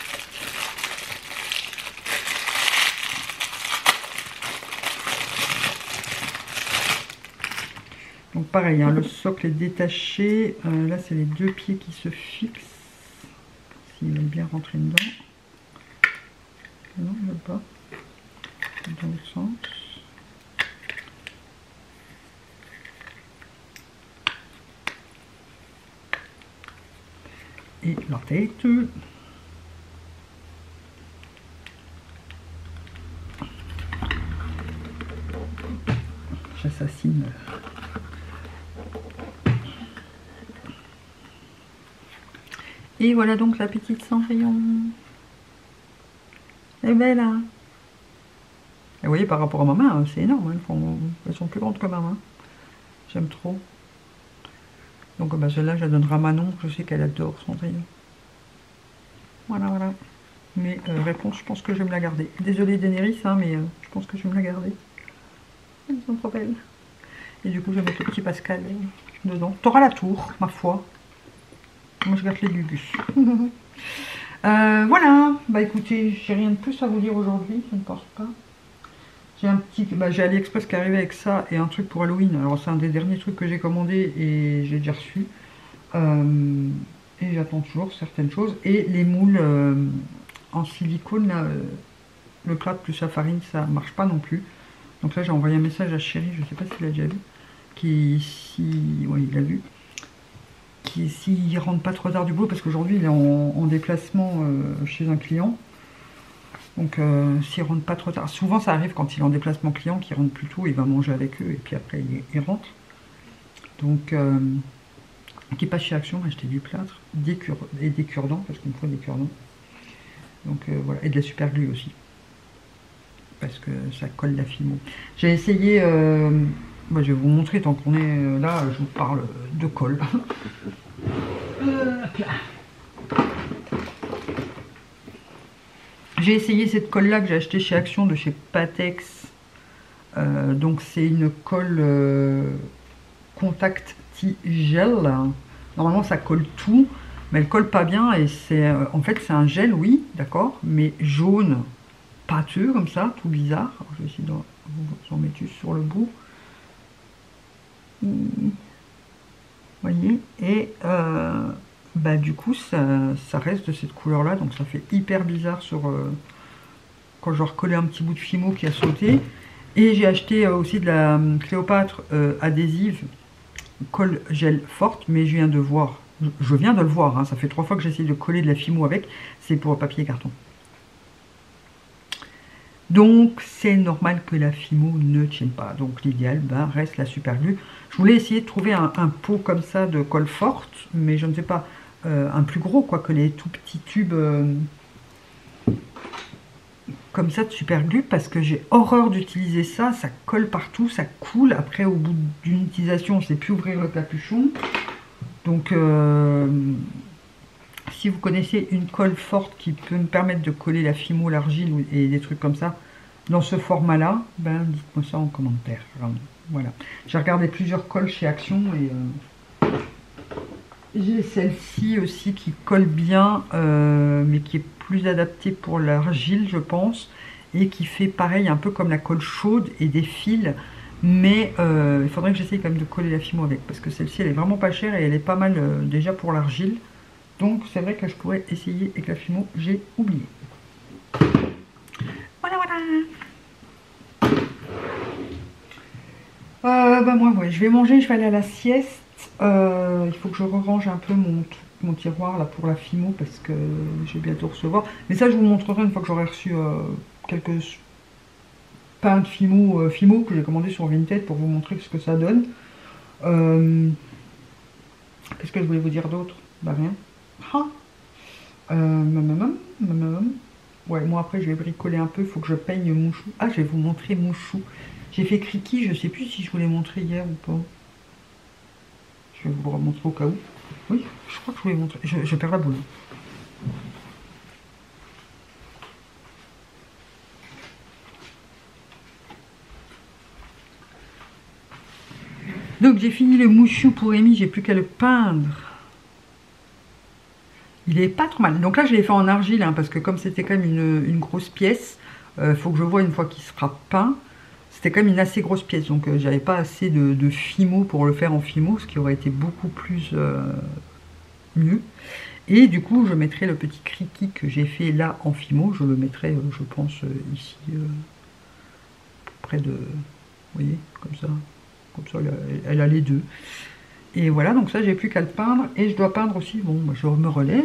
Donc pareil, hein, le socle est détaché. Là, c'est les deux pieds qui se fixent. S'il veut bien rentrer dedans. Non, il ne veut pas. Dans l'autre sens. Et la tête. J'assassine. Et voilà donc la petite Cendrillon. Elle est belle, hein. Et vous voyez, par rapport à ma main, c'est énorme. Hein. Elles sont plus grandes que ma main. J'aime trop. Donc bah, celle-là, je la donnerai à Manon. Je sais qu'elle adore Cendrillon. Voilà, voilà. Mais réponse, je pense que je vais me la garder. Désolée Daenerys, hein, mais je pense que je vais me la garder. Elles sont trop belles. Et du coup, je vais mettre le petit Pascal dedans. T'auras la tour, ma foi. Moi, je garde les gugus. Voilà. Bah écoutez, j'ai rien de plus à vous dire aujourd'hui. Je ne pense pas. J'ai un petit... Bah, j'ai AliExpress qui est arrivé avec ça et un truc pour Halloween. Alors, c'est un des derniers trucs que j'ai commandé et j'ai déjà reçu. Et j'attends toujours certaines choses. Et les moules en silicone, là, le plâtre plus la farine, ça marche pas non plus. Donc là, j'ai envoyé un message à Chéri, je sais pas s'il a déjà vu, qui, si... Oui, il a vu. Qui, s'il rentre pas trop tard du boulot, parce qu'aujourd'hui, il est en déplacement chez un client. Donc, s'il rentre pas trop tard, souvent ça arrive quand il est en déplacement client, qu'il rentre plus tôt, il va manger avec eux, et puis après, il rentre. Donc, qui passe chez Action, acheter du plâtre, et des cure-dents, parce qu'il me faut des cure-dents. Donc, voilà, et de la super glue aussi. Parce que ça colle la fimo. J'ai essayé, bah, je vais vous montrer tant qu'on est là, je vous parle de colle. J'ai essayé cette colle là que j'ai acheté chez Action de chez Patex. Donc c'est une colle contact gel. Normalement ça colle tout, mais elle colle pas bien et c'est en fait c'est un gel, oui, d'accord, mais jaune, pâteux comme ça, tout bizarre. Alors, je vais essayer de vous en mettre juste sur le bout. Vous voyez, et bah, du coup ça reste de cette couleur là, donc ça fait hyper bizarre sur quand je recollais un petit bout de fimo qui a sauté. Et j'ai acheté aussi de la Cléopâtre adhésive colle gel forte, mais je viens de voir, je viens de le voir, hein, ça fait 3 fois que j'essaie de coller de la fimo avec, c'est pour papier et carton. Donc c'est normal que la fimo ne tienne pas. Donc l'idéal ben, reste la super glue. Je voulais essayer de trouver un pot comme ça de colle forte, mais je ne sais pas, un plus gros quoi que les tout petits tubes comme ça de super glue, parce que j'ai horreur d'utiliser ça. Ça colle partout, ça coule. Après au bout d'une utilisation, on ne sait plus ouvrir le capuchon. Donc si vous connaissez une colle forte qui peut me permettre de coller la fimo, l'argile et des trucs comme ça dans ce format là, ben dites-moi ça en commentaire. Voilà, j'ai regardé plusieurs colles chez Action et j'ai celle-ci aussi qui colle bien, mais qui est plus adaptée pour l'argile je pense, et qui fait pareil un peu comme la colle chaude et des fils. Mais il faudrait que j'essaye quand même de coller la fimo avec, parce que celle-ci elle est vraiment pas chère et elle est pas mal déjà pour l'argile. Donc c'est vrai que je pourrais essayer avec la fimo, j'ai oublié. Voilà, voilà. Bah moi, ouais, je vais manger, je vais aller à la sieste. Il faut que je range un peu mon tiroir là pour la fimo, parce que je vais bientôt recevoir. Mais ça, je vous montrerai une fois que j'aurai reçu quelques pains de fimo, que j'ai commandé sur Vinted pour vous montrer ce que ça donne. Qu'est-ce que je voulais vous dire d'autre? Bah rien. Ah. Ouais, moi après je vais bricoler un peu, il faut que je peigne Mouchou. Ah, je vais vous montrer Mouchou. J'ai fait Criki, je sais plus si je vous l'ai montré hier ou pas. Je vais vous le remontrer au cas où. Oui, je crois que je vous l'ai montré. Je perds la boule. Donc j'ai fini le Mouchou pour Amy, j'ai plus qu'à le peindre. Il est pas trop mal. Donc là je l'ai fait en argile, hein, parce que comme c'était quand même une grosse pièce, faut que je vois une fois qu'il sera peint. C'était quand même une assez grosse pièce, donc j'avais pas assez de Fimo pour le faire en Fimo, ce qui aurait été beaucoup plus mieux. Et du coup, je mettrai le petit Criki que j'ai fait là en Fimo, je le mettrai, je pense, ici, près de... Vous voyez, comme ça. Comme ça, elle a les deux. Et voilà, donc ça, j'ai plus qu'à le peindre. Et je dois peindre aussi, bon, je me relève.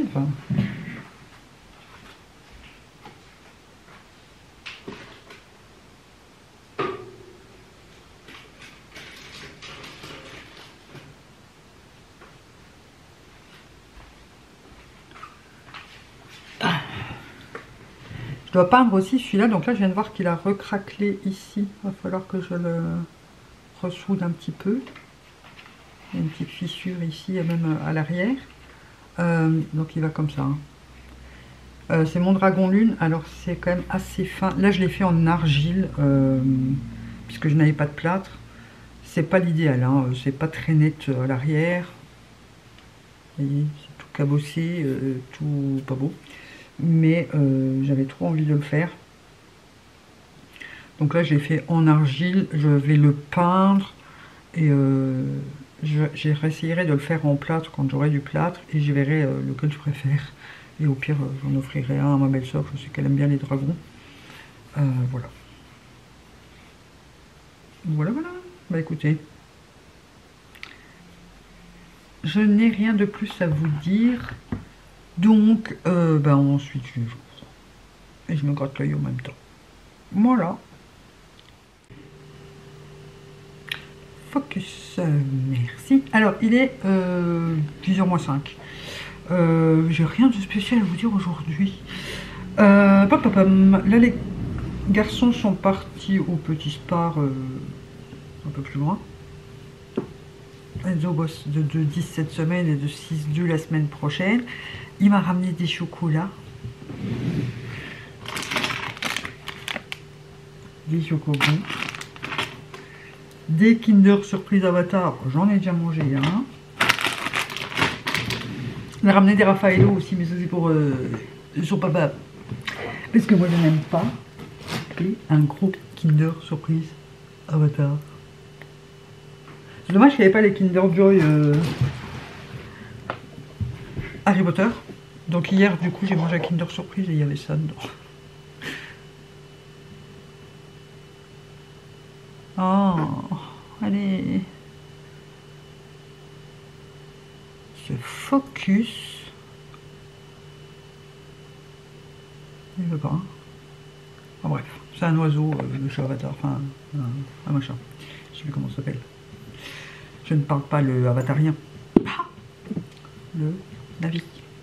Je dois peindre aussi celui-là, donc là je viens de voir qu'il a recraquelé ici. Il va falloir que je le ressoude un petit peu. Il y a une petite fissure ici et même à l'arrière. Donc il va comme ça. C'est mon dragon lune, alors c'est quand même assez fin. Là je l'ai fait en argile, puisque je n'avais pas de plâtre. C'est pas l'idéal, hein. C'est pas très net à l'arrière. Vous voyez, c'est tout cabossé, tout pas beau. Mais j'avais trop envie de le faire. Donc là je l'ai fait en argile, je vais le peindre et j'essayerai de le faire en plâtre quand j'aurai du plâtre et je verrai lequel je préfère. Et au pire j'en offrirai un à ma belle-sœur, je sais qu'elle aime bien les dragons. Voilà. Voilà. Bah écoutez, je n'ai rien de plus à vous dire. Donc bah ensuite je joue. Et je me gratte l'œil en même temps. Voilà. Focus, merci. Alors, il est 10h-5. J'ai rien de spécial à vous dire aujourd'hui. Là, les garçons sont partis au petit spar un peu plus loin. Enzo bosse de 10 cette semaine et de 6-2 la semaine prochaine. Il m'a ramené des chocolats. Des chocobons. Des Kinder Surprise Avatar, j'en ai déjà mangé un. Il a ramené des Raffaello aussi, mais ça c'est pour son papa. Parce que moi je n'aime pas. Et un gros Kinder Surprise Avatar. C'est dommage qu'il n'y avait pas les Kinder Joy Harry Potter. Donc hier du coup j'ai mangé un Kinder Surprise et il y avait ça dedans. Oh, allez. Ce focus. Il veut pas. Enfin bref, c'est un oiseau, le chat avatar, enfin un machin. Je sais plus comment ça s'appelle. Je ne parle pas le avatarien. Ah, le Navi.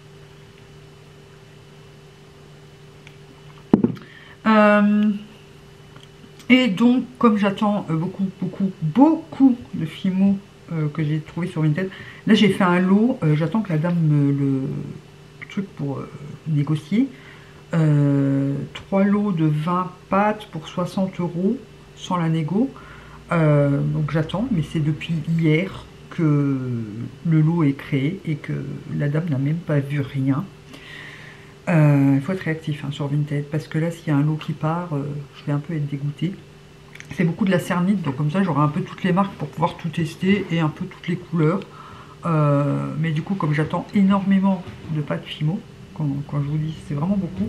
Et donc, comme j'attends beaucoup de Fimo que j'ai trouvé sur Vinted, là j'ai fait un lot. J'attends que la dame me le truc pour négocier. 3 lots de 20 pâtes pour 60 € sans la négo. Donc j'attends, mais c'est depuis hier que le lot est créé et que la dame n'a même pas vu rien. Il faut être réactif hein, sur Vinted parce que là s'il y a un lot qui part, je vais un peu être dégoûtée. C'est beaucoup de la cernite, donc comme ça j'aurai un peu toutes les marques pour pouvoir tout tester et un peu toutes les couleurs. Mais du coup comme j'attends énormément de pâtes Fimo, quand je vous dis c'est vraiment beaucoup.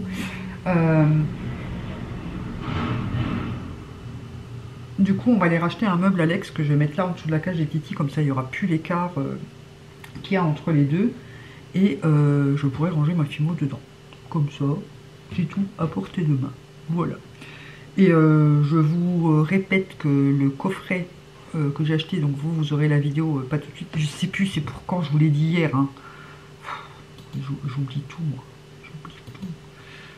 Du coup on va aller racheter un meuble Alex que je vais mettre là en dessous de la cage des Titi, comme ça il n'y aura plus l'écart qu'il y a entre les deux. Et je pourrai ranger ma Fimo dedans. Comme ça, j'ai tout à portée de main. Voilà. Et je vous répète que le coffret que j'ai acheté, donc vous aurez la vidéo pas tout de suite. Je sais plus c'est pour quand, je vous l'ai dit hier. Hein. J'oublie tout moi.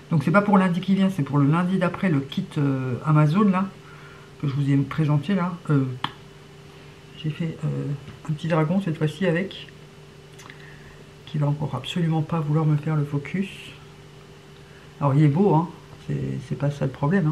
Donc c'est pas pour lundi qui vient, c'est pour le lundi d'après, le kit Amazon là, que je vous ai présenté là. J'ai fait un petit dragon cette fois-ci avec, qui va encore absolument pas vouloir me faire le focus. Alors il est beau, hein, c'est pas ça le problème. Hein.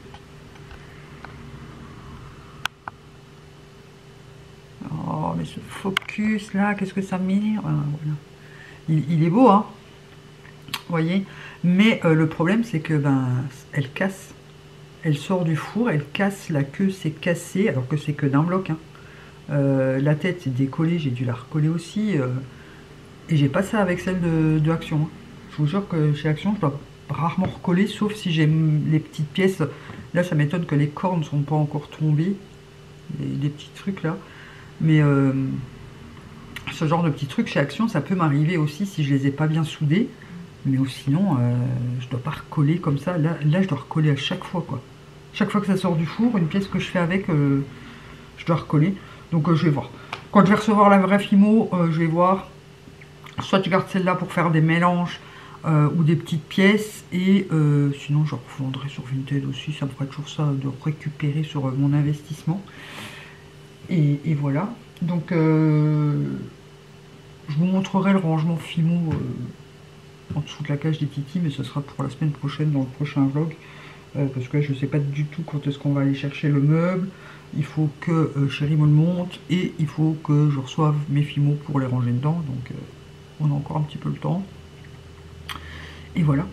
Oh mais ce focus là, qu'est-ce que ça m'énerve. Voilà. Il est beau, hein, vous voyez. Mais le problème c'est que ben elle casse. Elle sort du four, elle casse, la queue c'est cassé, alors que c'est que d'un bloc. Hein. La tête c'est décollée, j'ai dû la recoller aussi. Et j'ai pas ça avec celle de Action. Hein. Je vous jure que chez Action, je dois rarement recoller, sauf si j'ai les petites pièces. Là, ça m'étonne que les cornes ne sont pas encore tombées. Les petits trucs là. Mais ce genre de petits trucs chez Action, ça peut m'arriver aussi si je les ai pas bien soudés. Mais sinon, je dois pas recoller comme ça. Là, je dois recoller à chaque fois, quoi. Chaque fois que ça sort du four, une pièce que je fais avec, je dois recoller. Donc je vais voir. Quand je vais recevoir la vraie Fimo, je vais voir. Soit je garde celle-là pour faire des mélanges ou des petites pièces. Et sinon, je revendrai sur Vinted aussi. Ça me ferait toujours ça de récupérer sur mon investissement. Et voilà. Donc, je vous montrerai le rangement Fimo en dessous de la cage des titis. Mais ce sera pour la semaine prochaine dans le prochain vlog. Parce que je ne sais pas du tout quand est-ce qu'on va aller chercher le meuble. Il faut que Chérie me le monte. Et il faut que je reçoive mes Fimo pour les ranger dedans. Donc, on a encore un petit peu le temps. Et voilà.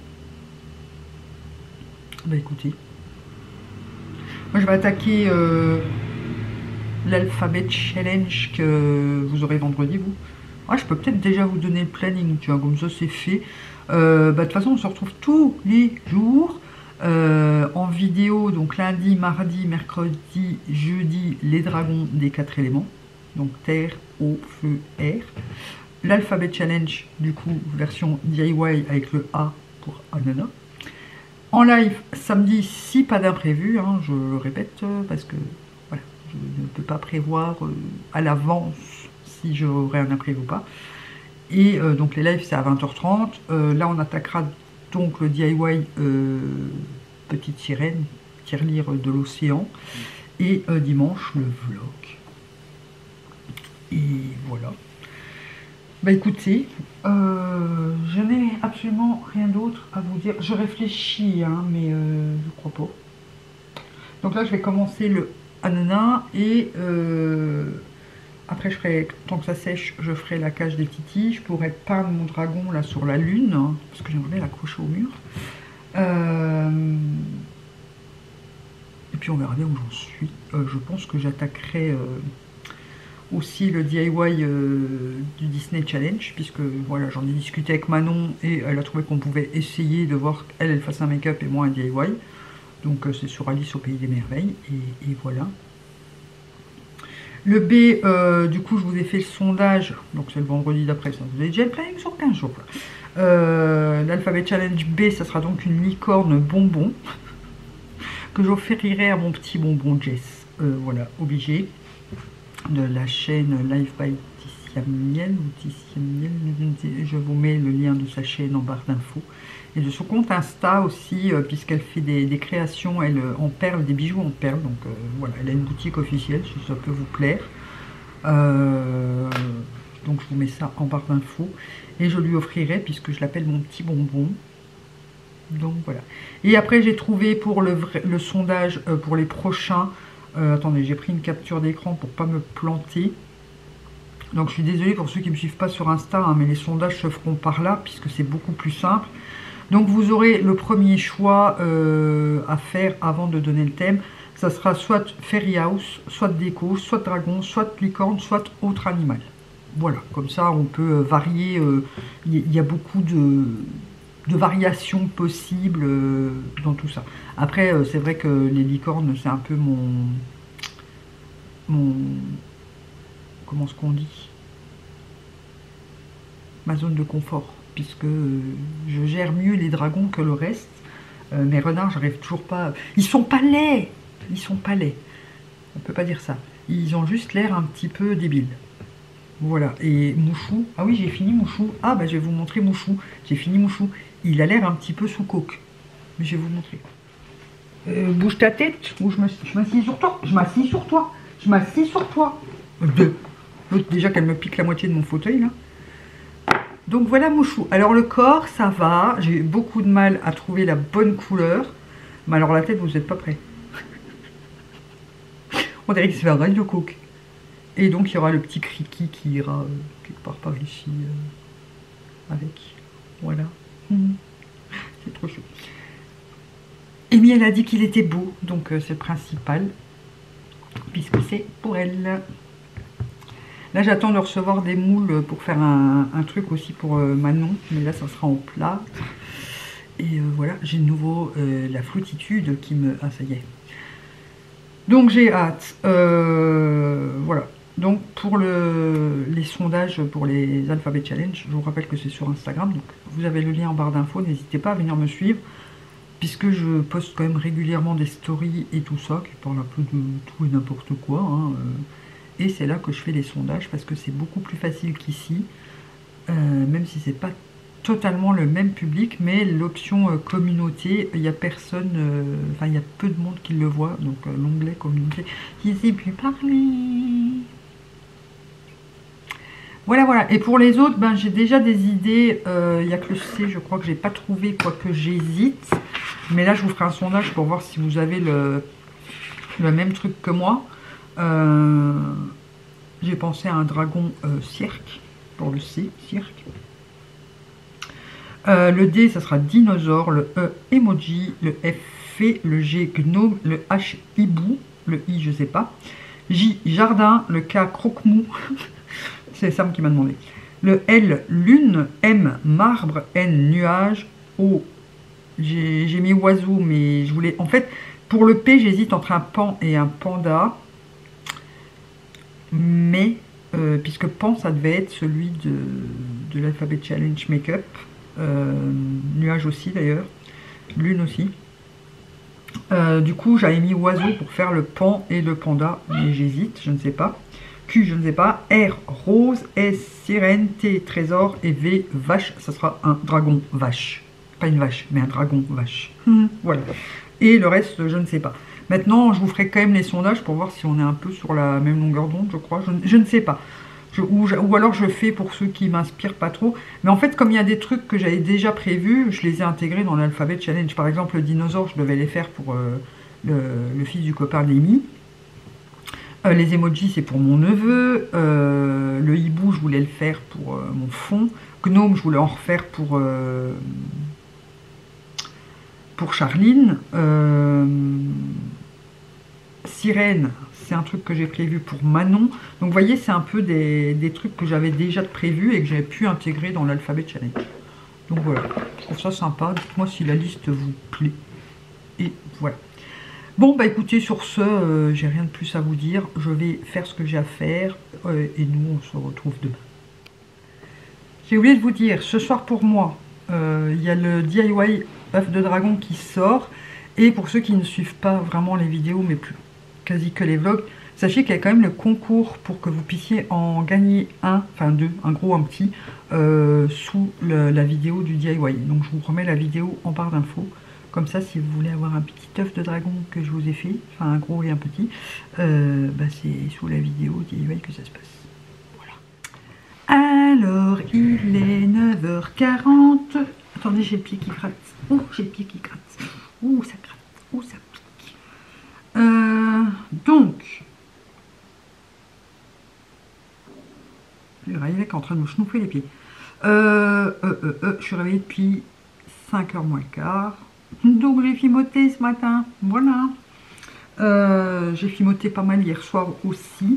Bah écoutez. Moi je vais attaquer l'alphabet challenge que vous aurez vendredi, vous. Ah, je peux peut-être déjà vous donner le planning, tu vois, comme ça c'est fait. De toute façon, on se retrouve tous les jours en vidéo. Donc lundi, mardi, mercredi, jeudi, les dragons des 4 éléments. Donc terre, eau, feu, air. L'alphabet challenge, du coup, version DIY avec le A pour Ananas. En live, samedi, si pas d'imprévu, hein, je le répète, parce que voilà, je ne peux pas prévoir à l'avance si j'aurai un imprévu ou pas. Et donc les lives, c'est à 20h30. Là, on attaquera donc le DIY Petite Sirène, tirelire de l'océan. Et dimanche, le vlog. Et voilà. Bah écoutez, je n'ai absolument rien d'autre à vous dire. Je réfléchis, hein, mais je crois pas. Donc là, je vais commencer le ananas et après, je ferai, tant que ça sèche, je ferai la cage des titis. Je pourrais peindre mon dragon là sur la lune, hein, parce que j'aimerais l'accrocher au mur. Et puis on verra bien où j'en suis. Je pense que j'attaquerai aussi le DIY du Disney Challenge, puisque voilà, j'en ai discuté avec Manon et elle a trouvé qu'on pouvait essayer de voir qu'elle fasse un make-up et moi un DIY. Donc c'est sur Alice au Pays des Merveilles et voilà. Le B, du coup je vous ai fait le sondage, donc c'est le vendredi d'après, ça vous avez déjà le planning sur 15 jours. L'Alphabet Challenge B, ça sera donc une licorne bonbon que j'offrirai à mon petit bonbon Jess. Voilà, obligé. De la chaîne Live by Ticia Miel ou Ticia Miel, je vous mets le lien de sa chaîne en barre d'infos et de son compte Insta aussi, puisqu'elle fait des créations en perles, des bijoux en perles. Donc voilà, elle a une boutique officielle si ça peut vous plaire. Donc je vous mets ça en barre d'infos et je lui offrirai, puisque je l'appelle mon petit bonbon. Donc voilà. Et après j'ai trouvé pour le sondage pour les prochains. Attendez, j'ai pris une capture d'écran pour pas me planter. Donc je suis désolée pour ceux qui ne me suivent pas sur Insta, hein, mais les sondages se feront par là, puisque c'est beaucoup plus simple. Donc vous aurez le premier choix à faire avant de donner le thème. Ça sera soit Fairy House, soit déco, soit dragon, soit licorne, soit autre animal. Voilà, comme ça on peut varier. Il y a beaucoup de variations possibles dans tout ça. Après, c'est vrai que les licornes, c'est un peu mon comment est-ce qu'on dit, ma zone de confort, puisque je gère mieux les dragons que le reste. Mes renards, j'arrive toujours pas. Ils sont pas laids, ils sont pas laids. On peut pas dire ça. Ils ont juste l'air un petit peu débiles. Voilà. Et Mouchou, ah oui, j'ai fini Mouchou. Ah bah je vais vous montrer Mouchou. J'ai fini Mouchou. Il a l'air un petit peu sous coque. Mais je vais vous montrer. Bouge ta tête, ou je m'assieds sur toi. Je m'assieds sur toi. Je m'assieds sur toi. L'autre, déjà qu'elle me pique la moitié de mon fauteuil, là. Donc voilà mon chou. Alors le corps, ça va. J'ai eu beaucoup de mal à trouver la bonne couleur. Mais alors la tête, vous n'êtes pas prêts. On dirait qu'il se fait un radio coke. Et donc il y aura le petit Criki qui ira quelque part par ici avec. Voilà. C'est trop chou. Amy, elle a dit qu'il était beau, donc c'est le principal. Puisque c'est pour elle. Là, j'attends de recevoir des moules pour faire un truc aussi pour Manon. Mais là, ça sera en plat. Et voilà, j'ai de nouveau la floutitude qui me... Ah, ça y est. Donc, j'ai hâte. Voilà. Donc, pour les sondages pour les Alphabet Challenge, je vous rappelle que c'est sur Instagram. Donc, vous avez le lien en barre d'infos. N'hésitez pas à venir me suivre. Puisque je poste quand même régulièrement des stories et tout ça, qui parlent un peu de tout et n'importe quoi. Hein, et c'est là que je fais les sondages parce que c'est beaucoup plus facile qu'ici, même si c'est pas totalement le même public, mais l'option communauté, il n'y a personne, enfin il y a peu de monde qui le voit, donc l'onglet communauté, je ne sais plus parler. Voilà, voilà. Et pour les autres, ben, j'ai déjà des idées, il n'y a que le C, je crois que j'ai pas trouvé, quoique j'hésite, mais là je vous ferai un sondage pour voir si vous avez le même truc que moi. J'ai pensé à un dragon cirque, pour le C, cirque. Le D, ça sera dinosaure, le E, emoji, le F, fée, le G, gnome, le H, hibou, le I, je sais pas. J, jardin, le K, croque-mou, c'est Sam qui m'a demandé. Le L, lune, M, marbre, N, nuage, O, j'ai mis oiseau, mais je voulais... En fait, pour le P, j'hésite entre un pan et un panda. Mais, puisque pan, ça devait être celui de l'Alphabet Challenge Make-up. Nuage aussi, d'ailleurs. Lune aussi. Du coup, j'avais mis oiseau pour faire le pan et le panda. Mais j'hésite, je ne sais pas. Q, je ne sais pas. R, rose. S, sirène. T, trésor. Et V, vache. Ça sera un dragon vache. Pas une vache, mais un dragon vache. Voilà. Et le reste, je ne sais pas. Maintenant, je vous ferai quand même les sondages pour voir si on est un peu sur la même longueur d'onde, je crois. Je ne sais pas. Ou alors je le fais pour ceux qui m'inspirent pas trop. Mais en fait, comme il y a des trucs que j'avais déjà prévus, je les ai intégrés dans l'Alphabet Challenge. Par exemple, le dinosaure, je devais les faire pour le fils du copain d'Amy. Les emojis, c'est pour mon neveu. Le hibou, je voulais le faire pour mon fond. Gnome, je voulais en refaire pour Charline. Sirène, c'est un truc que j'ai prévu pour Manon. Donc vous voyez, c'est un peu des trucs que j'avais déjà prévus et que j'avais pu intégrer dans l'Alphabet Challenge. Donc voilà, je trouve ça sympa. Dites-moi si la liste vous plaît. Et voilà. Bon, bah écoutez, sur ce, j'ai rien de plus à vous dire. Je vais faire ce que j'ai à faire et nous, on se retrouve demain. J'ai oublié de vous dire, ce soir pour moi, il y a le DIY œuf de dragon qui sort. Et pour ceux qui ne suivent pas vraiment les vidéos, mais plus quasi que les vlogs, sachez qu'il y a quand même le concours pour que vous puissiez en gagner un, enfin deux, un gros, un petit, sous la vidéo du DIY. Donc je vous remets la vidéo en barre d'infos. Comme ça, si vous voulez avoir un petit œuf de dragon que je vous ai fait, enfin un gros et un petit, bah c'est sous la vidéo DIY que ça se passe. Voilà. Alors, il est 9h40. Attendez, j'ai le pied qui gratte. Oh, j'ai le pied qui gratte. Ouh, ça gratte. Ouh, ça pique. Donc, le Riley est en train de me chenouffer les pieds. Je suis réveillée depuis 5h moins le quart. Donc, j'ai fimoté ce matin. Voilà. J'ai fimoté pas mal hier soir aussi.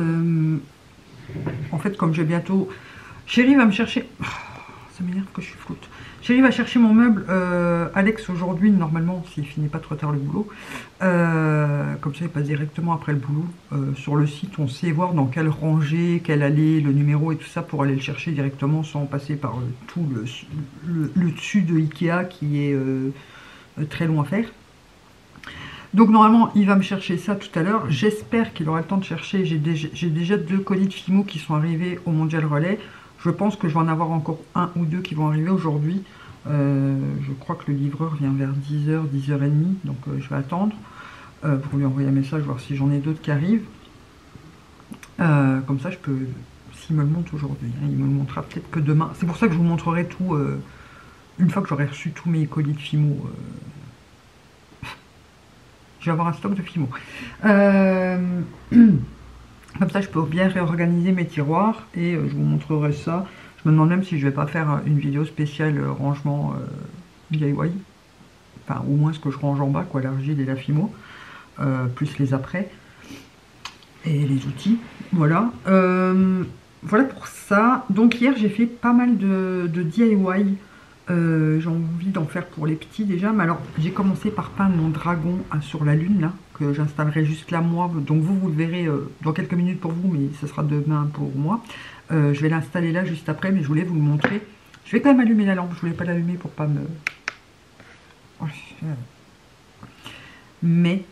En fait, comme j'ai bientôt... Chérie va me chercher... Ça m'énerve que je suis floute. Chérie va chercher mon meuble. Alex aujourd'hui, normalement, s'il finit pas trop tard le boulot. Comme ça, il passe directement après le boulot. Sur le site, on sait voir dans quelle rangée, quelle allée, le numéro et tout ça pour aller le chercher directement sans passer par tout le dessus de Ikea qui est très long à faire. Donc normalement, il va me chercher ça tout à l'heure. J'espère qu'il aura le temps de chercher. J'ai déjà 2 colis de Fimo qui sont arrivés au Mondial Relais. Je pense que je vais en avoir encore 1 ou 2 qui vont arriver aujourd'hui. Je crois que le livreur vient vers 10h, 10h30, donc je vais attendre pour lui envoyer un message, voir si j'en ai d'autres qui arrivent. Comme ça, je peux, s'il me le montre aujourd'hui, hein, il me le montrera peut-être que demain. C'est pour ça que je vous montrerai tout, une fois que j'aurai reçu tous mes colis de Fimo. Je vais avoir un stock de Fimo. Comme ça, je peux bien réorganiser mes tiroirs et je vous montrerai ça. Je me demande même si je vais pas faire une vidéo spéciale rangement DIY. Enfin, au moins ce que je range en bas, quoi, l'argile et la Fimo. Plus les après. Et les outils. Voilà. Voilà pour ça. Donc hier, j'ai fait pas mal de DIY. J'ai envie d'en faire pour les petits déjà. Mais alors, j'ai commencé par peindre mon dragon sur la lune, là, que j'installerai juste là, moi. Donc vous le verrez dans quelques minutes pour vous, mais ce sera demain pour moi. Je vais l'installer là juste après, mais je voulais vous le montrer. Je vais quand même allumer la lampe. Je voulais pas l'allumer pour pas me... Mais...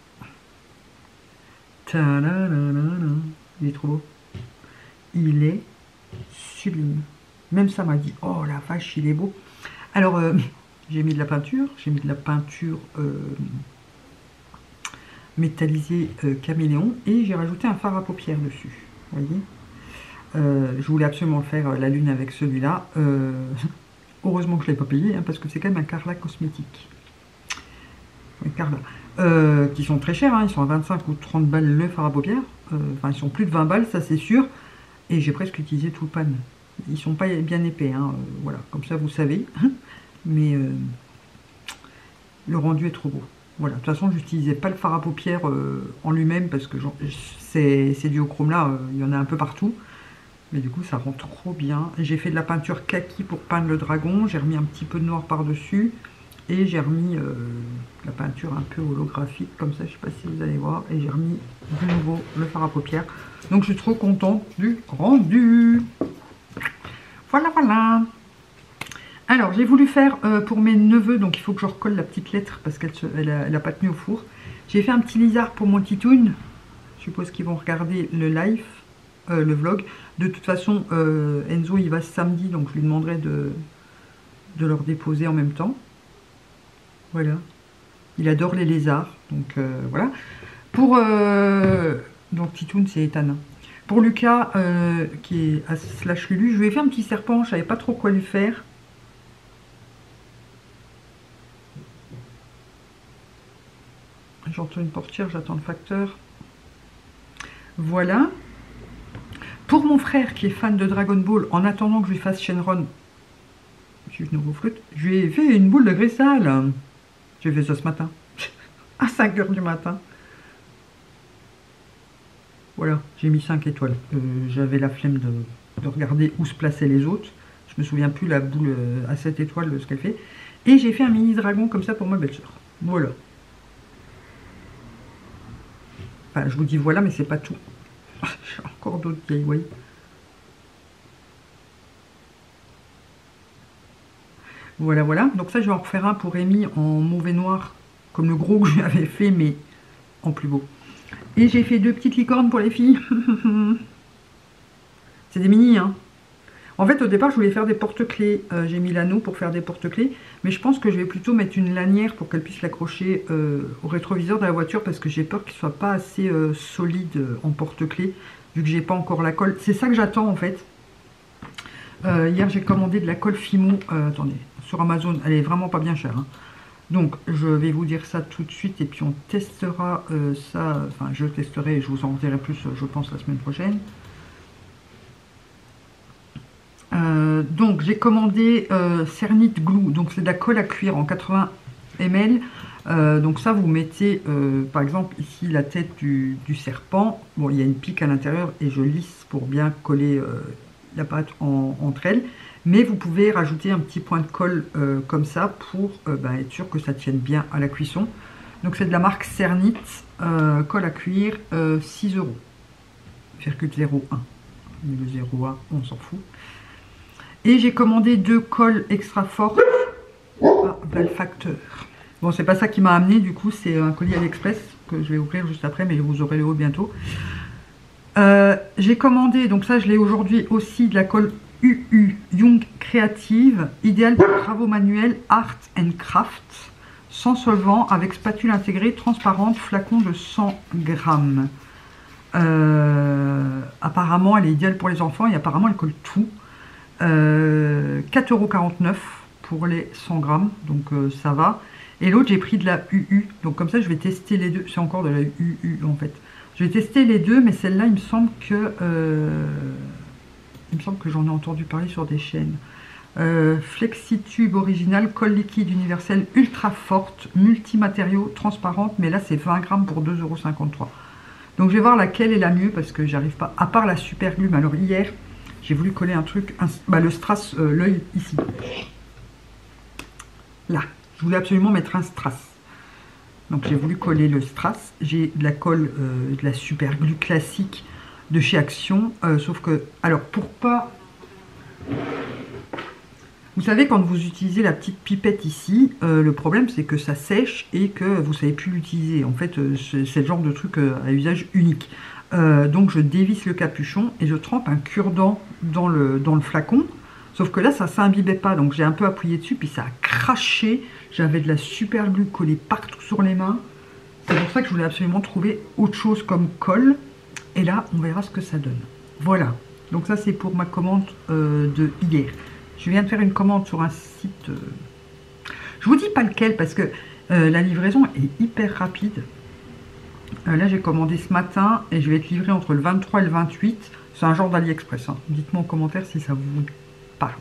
il est trop beau. Il est sublime. Même ça m'a dit, oh la vache, il est beau. Alors, j'ai mis de la peinture. J'ai mis de la peinture métallisée caméléon. Et j'ai rajouté un fard à paupières dessus. Vous voyez, je voulais absolument faire la lune avec celui-là. Heureusement que je ne l'ai pas payé, hein, parce que c'est quand même un Carla cosmétique. Oui, Carla. Qui sont très chers, hein, ils sont à 25 ou 30 balles le fard à paupières. Enfin, ils sont plus de 20 balles, ça c'est sûr. Et j'ai presque utilisé tout le pan. Ils sont pas bien épais, hein, voilà, comme ça vous savez. Mais le rendu est trop beau. Voilà, de toute façon, j'utilisais pas le fard à paupières en lui-même parce que c'est du chrome là, il y en a un peu partout. Mais du coup, ça rend trop bien. J'ai fait de la peinture kaki pour peindre le dragon. J'ai remis un petit peu de noir par-dessus. Et j'ai remis la peinture un peu holographique, comme ça, je ne sais pas si vous allez voir. Et j'ai remis de nouveau le fard à paupières. Donc je suis trop contente du rendu. Voilà, voilà. Alors, j'ai voulu faire pour mes neveux, donc il faut que je recolle la petite lettre parce qu'elle n'a pas tenu au four. J'ai fait un petit lisard pour mon titoun. Je suppose qu'ils vont regarder le live, le vlog. De toute façon, Enzo, il va ce samedi, donc je lui demanderai de leur déposer en même temps. Voilà, il adore les lézards, donc voilà. Pour donc Titoun, c'est Ethan. Pour Lucas, qui est à slash Lulu, je lui ai fait un petit serpent, je savais pas trop quoi lui faire. J'entends une portière, j'attends le facteur. Voilà. Pour mon frère qui est fan de Dragon Ball, en attendant que je lui fasse Shenron, je suis venu au flûte, je lui ai fait une boule de grissal. J'ai fait ça ce matin, à 5 h du matin. Voilà, j'ai mis 5 étoiles. J'avais la flemme de regarder où se plaçaient les autres. Je me souviens plus la boule à 7 étoiles de ce qu'elle fait. Et j'ai fait un mini dragon comme ça pour ma belle-sœur. Voilà. Enfin, je vous dis voilà, mais c'est pas tout. J'ai encore d'autres DIY. Voilà, voilà. Donc ça, je vais en refaire un pour Amy en mauve noir, comme le gros que je lui avais fait, mais en plus beau. Et j'ai fait 2 petites licornes pour les filles. C'est des mini, hein. En fait, au départ, je voulais faire des porte-clés. J'ai mis l'anneau pour faire des porte-clés. Mais je pense que je vais plutôt mettre une lanière pour qu'elle puisse l'accrocher au rétroviseur de la voiture, parce que j'ai peur qu'il ne soit pas assez solide en porte-clés, vu que j'ai pas encore la colle. C'est ça que j'attends, en fait. Hier, j'ai commandé de la colle Fimo. Attendez, sur Amazon, elle est vraiment pas bien chère, hein. Donc, je vais vous dire ça tout de suite et puis on testera ça. Enfin, je testerai et je vous en dirai plus, je pense, la semaine prochaine. Donc, j'ai commandé Cernit Glue. Donc, c'est de la colle à cuire en 80 ml. Donc, ça, vous mettez, par exemple, ici, la tête du serpent. Bon, il y a une pique à l'intérieur et je lisse pour bien coller la pâte entre elles. Mais vous pouvez rajouter un petit point de colle comme ça pour être sûr que ça tienne bien à la cuisson. Donc c'est de la marque Cernit, colle à cuire, 6 €, 0,01. Le 0,1, on s'en fout. Et j'ai commandé 2 colles extra fortes à le facteur. Bon, c'est pas ça qui m'a amené, du coup, c'est un colis AliExpress que je vais ouvrir juste après, mais vous aurez le haut bientôt. J'ai commandé, donc ça je l'ai aujourd'hui aussi, de la colle UU, Young Creative, idéal pour travaux manuels, art and craft, sans solvant, avec spatule intégrée, transparente, flacon de 100 grammes. Apparemment, elle est idéale pour les enfants et apparemment, elle colle tout. 4,49 € pour les 100 grammes, donc ça va. Et l'autre, j'ai pris de la UU, donc comme ça, je vais tester les deux. C'est encore de la UU en fait. Je vais tester les deux, mais celle-là, il me semble que j'en ai entendu parler sur des chaînes. Flexitube original, colle liquide universelle ultra forte, multimatériaux, transparente, mais là c'est 20 grammes pour 2,53 €. Donc je vais voir laquelle est la mieux parce que j'arrive pas, à part la super glue. Alors hier, j'ai voulu coller un truc, le strass, l'œil ici. Là, je voulais absolument mettre un strass. Donc j'ai voulu coller le strass. J'ai de la colle, de la super glue classique de chez Action. Sauf que, alors pour pas... Vous savez, quand vous utilisez la petite pipette ici, le problème c'est que ça sèche et que vous ne savez plus l'utiliser. En fait, c'est le genre de truc à usage unique. Donc je dévisse le capuchon et je trempe un cure-dent dans le flacon. Sauf que là, ça ne s'imbibait pas. Donc j'ai un peu appuyé dessus, puis ça a craché. J'avais de la super glue collée partout sur les mains. C'est pour ça que je voulais absolument trouver autre chose comme colle. Et là, on verra ce que ça donne. Voilà. Donc ça, c'est pour ma commande de hier. Je viens de faire une commande sur un site. Je vous dis pas lequel parce que la livraison est hyper rapide. Là, j'ai commandé ce matin et je vais être livré entre le 23 et le 28. C'est un genre d'AliExpress. Hein. Dites-moi en commentaire si ça vous parle.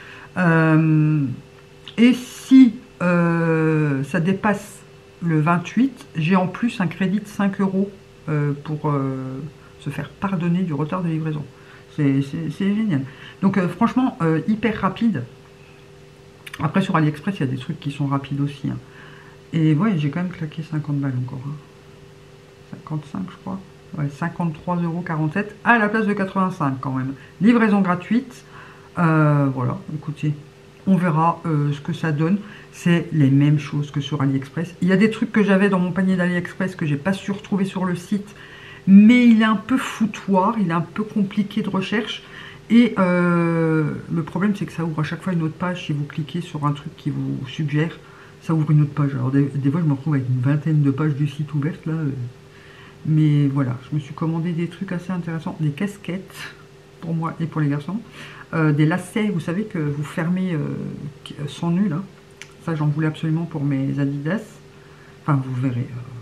Et si ça dépasse le 28, j'ai en plus un crédit de 5 € pour se faire pardonner du retard de livraison. C'est génial. Donc franchement, hyper rapide. Après sur AliExpress, il y a des trucs qui sont rapides aussi. Hein. Et ouais, j'ai quand même claqué 50 balles encore. Hein. 55 je crois. Ouais, 53,47 € à la place de 85 quand même. Livraison gratuite. Voilà, écoutez, on verra ce que ça donne. C'est les mêmes choses que sur AliExpress. Il y a des trucs que j'avais dans mon panier d'AliExpress que j'ai pas su retrouver sur le site. Mais il est un peu foutoir, il est un peu compliqué de recherche. Et le problème, c'est que ça ouvre à chaque fois une autre page. Si vous cliquez sur un truc qui vous suggère, ça ouvre une autre page. Alors des fois, je me retrouve avec une vingtaine de pages du site ouvertes là. Mais voilà, je me suis commandé des trucs assez intéressants. Des casquettes pour moi et pour les garçons. Des lacets, vous savez, que vous fermez sans nœud là. Ça, j'en voulais absolument pour mes Adidas. Enfin, vous verrez.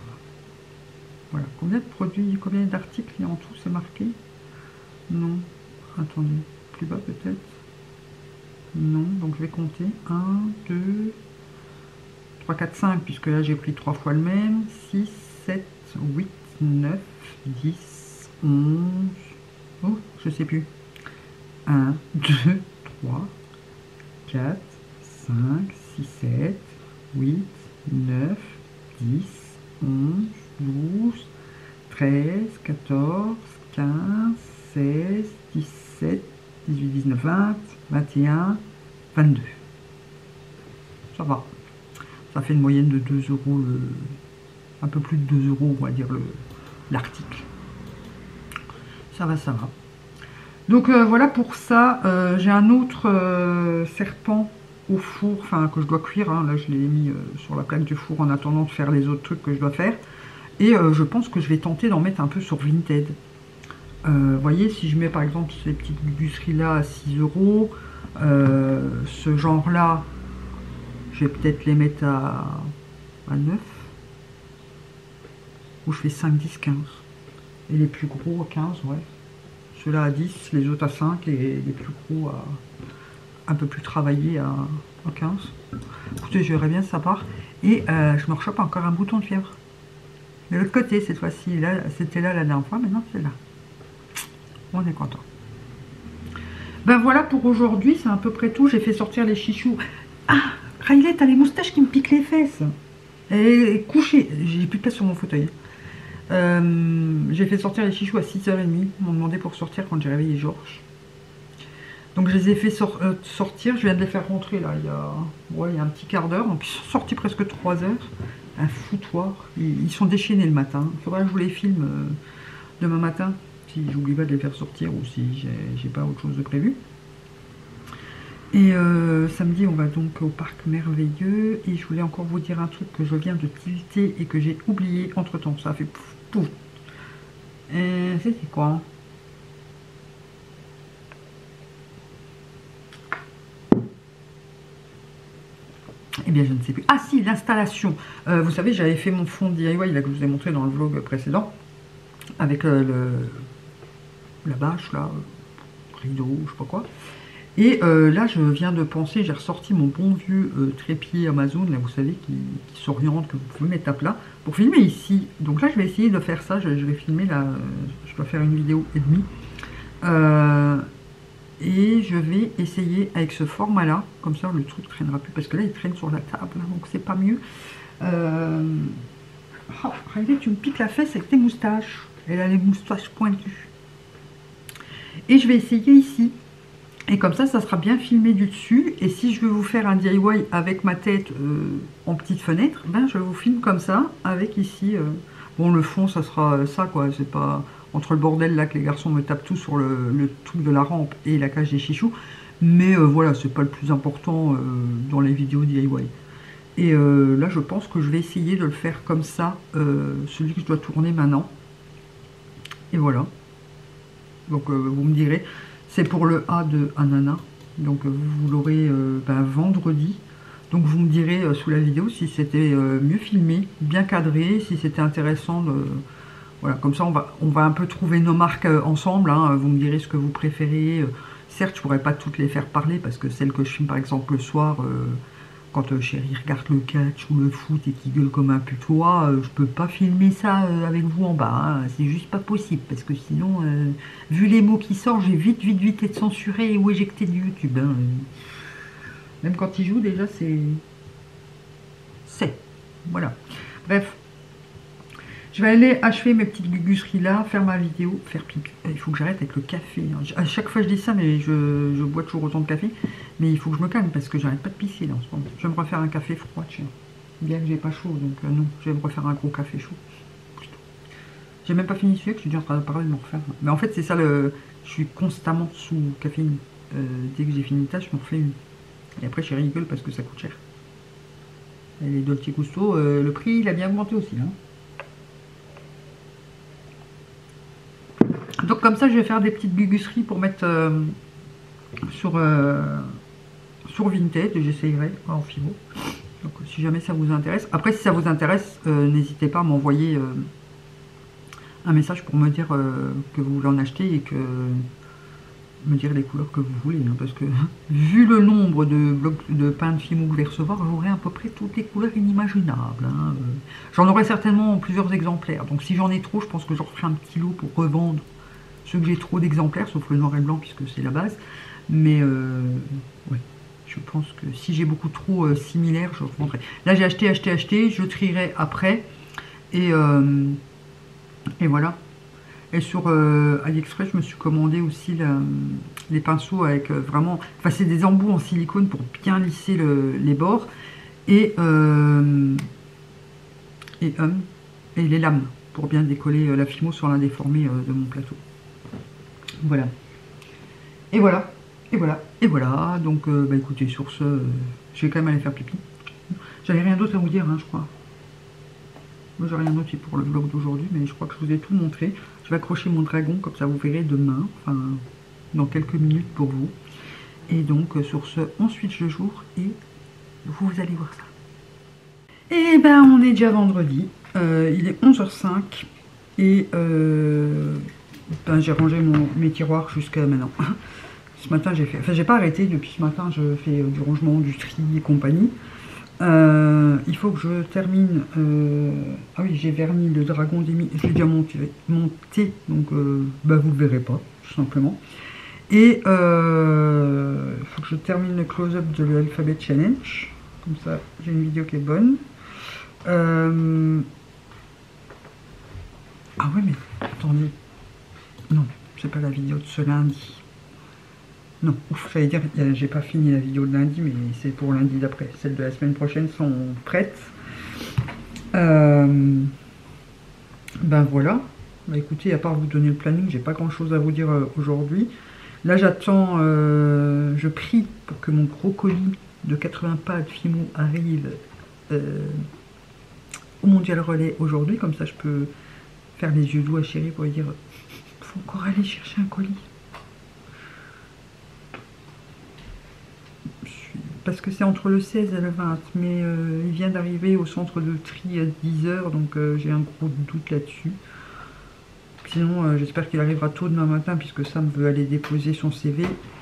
Voilà, combien de produits, combien d'articles il y a en tout, c'est marqué? Non, attendez, plus bas peut-être? Non, donc je vais compter. 1, 2, 3, 4, 5, puisque là j'ai pris 3 fois le même. 6, 7, 8, 9, 10, 11... Oh, je sais plus. 1, 2, 3, 4, 5, 6, 7, 8, 9, 10, 11... 12, 13, 14, 15, 16, 17, 18, 19, 20, 21, 22. Ça va. Ça fait une moyenne de 2 €, un peu plus de 2 €, on va dire, l'article. Ça va, ça va. Donc voilà pour ça. J'ai un autre serpent au four, enfin que je dois cuire. Hein. Là, je l'ai mis sur la plaque du four en attendant de faire les autres trucs que je dois faire. Et je pense que je vais tenter d'en mettre un peu sur Vinted. Vous voyez, si je mets par exemple ces petites busseries là à 6 €, ce genre là, je vais peut-être les mettre à 9. Ou je fais 5, 10, 15. Et les plus gros à 15, ouais. Ceux-là à 10, les autres à 5 et les plus gros à un peu plus travaillés à 15. Écoutez, je verrai bien ça part. Et je me rechoppe encore un bouton de fièvre. De l'autre côté cette fois-ci, là, c'était là la dernière fois, maintenant c'est là. On est content. Ben voilà pour aujourd'hui, c'est à peu près tout. J'ai fait sortir les chichous. Ah, Riley, t'as les moustaches qui me piquent les fesses. Et couché, j'ai plus de place sur mon fauteuil. J'ai fait sortir les chichous à 6h30. Ils m'ont demandé pour sortir quand j'ai réveillé Georges. Donc je les ai fait sortir, je viens de les faire rentrer là, il y a un petit quart d'heure. Donc ils sont sortis presque 3 heures. Un foutoir. Ils sont déchaînés le matin. Il faudra que je vous les filme demain matin, si j'oublie pas de les faire sortir ou si j'ai pas autre chose de prévu. Et samedi, on va donc au parc merveilleux. Et je voulais encore vous dire un truc que je viens de tilter et que j'ai oublié entre temps. Ça a fait pouf, pouf. C'était quoi? Eh bien, je ne sais plus. Ah si, l'installation. Vous savez, j'avais fait mon fond DIY là, que je vous ai montré dans le vlog précédent. Avec la bâche, là, rideau, je sais pas quoi. Et là, je viens de penser, j'ai ressorti mon bon vieux trépied Amazon, là, vous savez, qui s'oriente, que vous pouvez mettre à plat, pour filmer ici. Donc là, je vais essayer de faire ça, je vais filmer, là, je dois faire une vidéo et demie. Et je vais essayer avec ce format-là, comme ça, le truc ne traînera plus, parce que là, il traîne sur la table, hein, donc c'est pas mieux. Oh, regardez, tu me piques la fesse avec tes moustaches. Elle a les moustaches pointues. Et je vais essayer ici. Et comme ça sera bien filmé du dessus. Et si je veux vous faire un DIY avec ma tête en petite fenêtre, ben je vous filme comme ça, avec ici... bon, le fond, ça sera ça, quoi. C'est pas entre le bordel, là, que les garçons me tapent tout sur le truc de la rampe et la cage des chichous. Mais voilà, c'est pas le plus important dans les vidéos DIY. Et là, je pense que je vais essayer de le faire comme ça, celui que je dois tourner maintenant. Et voilà. Donc, vous me direz... C'est pour le A de Anana, donc vous l'aurez vendredi. Donc vous me direz sous la vidéo si c'était mieux filmé, bien cadré, si c'était intéressant. Voilà, comme ça on va un peu trouver nos marques ensemble. Hein. Vous me direz ce que vous préférez. Certes, je ne pourrais pas toutes les faire parler parce que celles que je filme par exemple le soir, quand chérie regarde le catch ou le foot et qui gueule comme un putois, je peux pas filmer ça avec vous en bas, hein. C'est juste pas possible, parce que sinon, vu les mots qui sortent, j'ai vite être censuré ou éjecté de YouTube. Hein. Même quand il joue, déjà, c'est... Voilà. Bref. Je vais aller achever mes petites gugusseries là, faire ma vidéo, faire pipi. Il faut que j'arrête avec le café. Hein. À chaque fois je dis ça, mais je bois toujours autant de café. Mais il faut que je me calme parce que j'arrête pas de pisser là en ce moment. Je vais me refaire un café froid, tiens. Bien que j'ai pas chaud, donc non, je vais me refaire un gros café chaud. J'ai même pas fini celui que je suis déjà en train de parler de me refaire. Mais en fait c'est ça, je suis constamment sous caféine. Dès que j'ai fini une tâche, je m'en refais une. Et après je rigole parce que ça coûte cher. Et les Dolce Gusto, le prix il a bien augmenté aussi. Hein. Donc comme ça, je vais faire des petites gugusseries pour mettre sur Vinted. J'essayerai en Fimo. Donc si jamais ça vous intéresse. Après, si ça vous intéresse, n'hésitez pas à m'envoyer un message pour me dire que vous voulez en acheter et que me dire les couleurs que vous voulez. Hein, parce que vu le nombre de blocs de pain de Fimo que je vais recevoir, j'aurai à peu près toutes les couleurs inimaginables. Hein. J'en aurai certainement plusieurs exemplaires. Donc si j'en ai trop, je pense que j'en ferai un petit lot pour revendre ceux que j'ai trop d'exemplaires, sauf le noir et blanc puisque c'est la base. Mais ouais, je pense que si j'ai beaucoup trop similaires, je revendrai. Là j'ai acheté, je trierai après. Et voilà. Et sur AliExpress, je me suis commandé aussi les pinceaux avec vraiment... Enfin, c'est des embouts en silicone pour bien lisser les bords. Et les lames pour bien décoller la Fimo sur l'un des formés de mon plateau. Voilà. Et voilà. Et voilà. Et voilà. Donc, écoutez, sur ce, je vais quand même aller faire pipi. J'avais rien d'autre à vous dire, hein, je crois. Moi, j'ai rien noté pour le vlog d'aujourd'hui, mais je crois que je vous ai tout montré. Je vais accrocher mon dragon, comme ça vous verrez demain, enfin, dans quelques minutes pour vous. Et donc, sur ce, on switch le jour et vous allez voir ça. Et ben, on est déjà vendredi. Il est 11h05 et j'ai rangé mes tiroirs jusqu'à maintenant. Ce matin, j'ai pas arrêté depuis ce matin, je fais du rangement, du tri et compagnie. Il faut que je termine. Ah oui, j'ai verni le dragon d'Emmy. Je l'ai déjà monté, donc vous le verrez pas, tout simplement. Et il faut que je termine le close-up de l'Alphabet Challenge. Comme ça, j'ai une vidéo qui est bonne. Ah ouais, mais attendez. Non, c'est pas la vidéo de ce lundi. Non, ouf, j'allais dire, j'ai pas fini la vidéo de lundi, mais c'est pour lundi d'après. Celles de la semaine prochaine sont prêtes. Ben voilà. Bah écoutez, à part vous donner le planning, j'ai pas grand chose à vous dire aujourd'hui. Là, j'attends, je prie pour que mon gros colis de 80 pattes Fimo arrive au Mondial Relais aujourd'hui. Comme ça, je peux faire les yeux doux à Chérie pour lui dire faut encore aller chercher un colis. Parce que c'est entre le 16 et le 20, mais il vient d'arriver au centre de tri à 10 h, donc j'ai un gros doute là-dessus. Sinon, j'espère qu'il arrivera tôt demain matin, puisque Sam veut aller déposer son CV.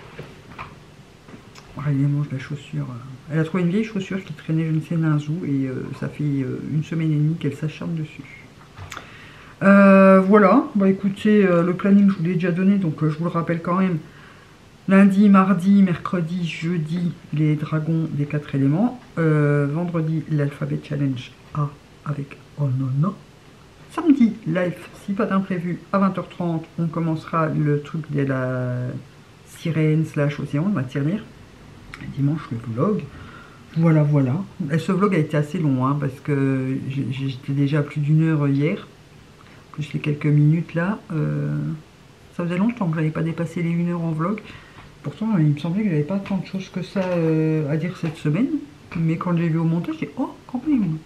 Elle mange la chaussure. Elle a trouvé une vieille chaussure qui traînait je ne sais où, et ça fait une semaine et demie qu'elle s'acharne dessus. Voilà, bah écoutez, le planning je vous l'ai déjà donné, donc je vous le rappelle quand même. Lundi, mardi, mercredi, jeudi, les dragons des 4 éléments. Vendredi, l'alphabet challenge A avec Oh non non. Samedi, live, si pas d'imprévu, à 20 h 30, on commencera le truc de la sirène / océan, de ma tirelire. Dimanche, le vlog. Voilà, voilà. Et ce vlog a été assez long, hein, parce que j'étais déjà à plus d'1 heure hier. Plus les quelques minutes là. Ça faisait longtemps que j'avais pas dépassé les 1 heure en vlog. Pourtant, il me semblait que j'avais pas tant de choses que ça à dire cette semaine. Mais quand j'ai vu au montage, j'ai dit oh, quand même.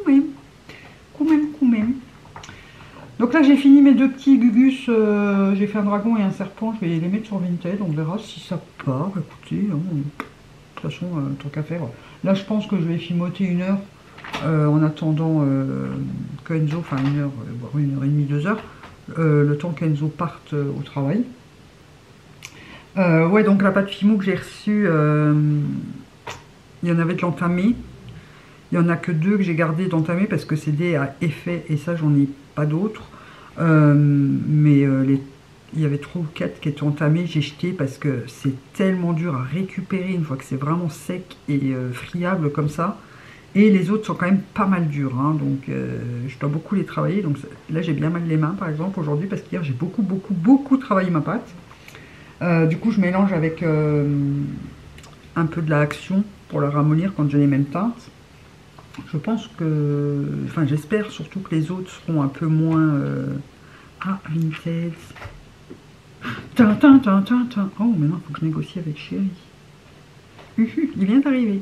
Donc là, j'ai fini mes 2 petits gugus. J'ai fait un dragon et un serpent. Je vais les mettre sur Vinted. On verra si ça part. Écoutez, hein, de toute façon, tant qu'à faire. Là, je pense que je vais filmoter 1 heure en attendant que Enzo, enfin 1 heure, voire 1 h 30, 2 heures, le temps qu'Enzo parte au travail. Ouais, donc la pâte Fimo que j'ai reçue, il y en avait de l'entamé. Il n'y en a que 2 que j'ai gardé d'entamé parce que c'est des à effet et ça, j'en ai pas d'autres. Mais il y avait 3 ou 4 qui étaient entamés, j'ai jeté parce que c'est tellement dur à récupérer une fois que c'est vraiment sec et friable comme ça. Et les autres sont quand même pas mal durs, hein, donc je dois beaucoup les travailler. Donc là, j'ai bien mal les mains, par exemple, aujourd'hui, parce qu'hier, j'ai beaucoup travaillé ma pâte. Du coup, je mélange avec un peu de la Action pour la ramollir quand j'ai les mêmes teintes. Je pense que, enfin, j'espère surtout que les autres seront un peu moins... Ah, Vinted. Oh, maintenant, il faut que je négocie avec Chérie. Il vient d'arriver.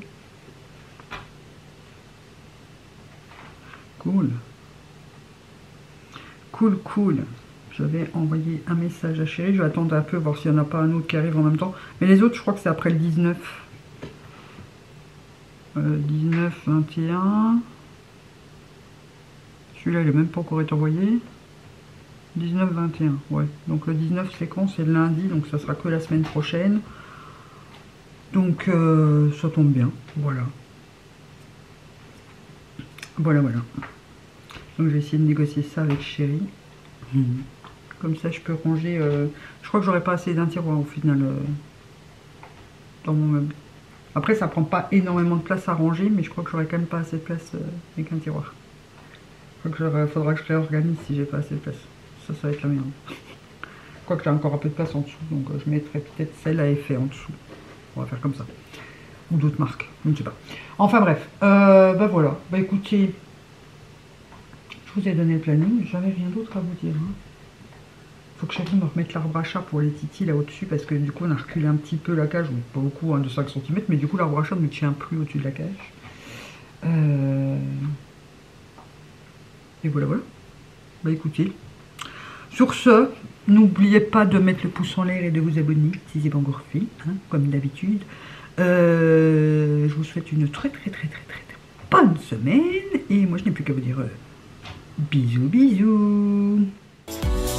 Cool. Cool. Je vais envoyer un message à Chérie. Je vais attendre un peu, voir s'il n'y en a pas un autre qui arrive en même temps. Mais les autres, je crois que c'est après le 19. 19, 21. Celui-là, il n'est même pas encore été envoyé. 19, 21. Ouais. Donc le 19, c'est quand? C'est le lundi. Donc ça sera que la semaine prochaine. Donc ça tombe bien. Voilà. Voilà. Donc je vais essayer de négocier ça avec Chérie. Comme ça, je peux ranger... je crois que j'aurai pas assez d'un tiroir au final dans mon meuble. Après, ça prend pas énormément de place à ranger, mais je crois que j'aurai quand même pas assez de place avec un tiroir. Je crois que faudra que je réorganise si j'ai pas assez de place. Ça va être la merde. Je crois que j'ai encore un peu de place en dessous, donc je mettrai peut-être celle à effet en dessous. On va faire comme ça. Ou d'autres marques, je ne sais pas. Enfin bref, bah voilà. Bah écoutez, je vous ai donné le planning, j'avais rien d'autre à vous dire. Hein. Faut que chacun me remette l'arbre à chat pour les titis là au-dessus, parce que du coup on a reculé un petit peu la cage, bon, pas beaucoup, hein, de 5 cm, mais du coup l'arbre à chat ne me tient plus au-dessus de la cage. Et voilà. Bah écoutez, sur ce, n'oubliez pas de mettre le pouce en l'air et de vous abonner si c'est pas encore fait, hein, comme d'habitude. Je vous souhaite une très bonne semaine, et moi je n'ai plus qu'à vous dire bisous.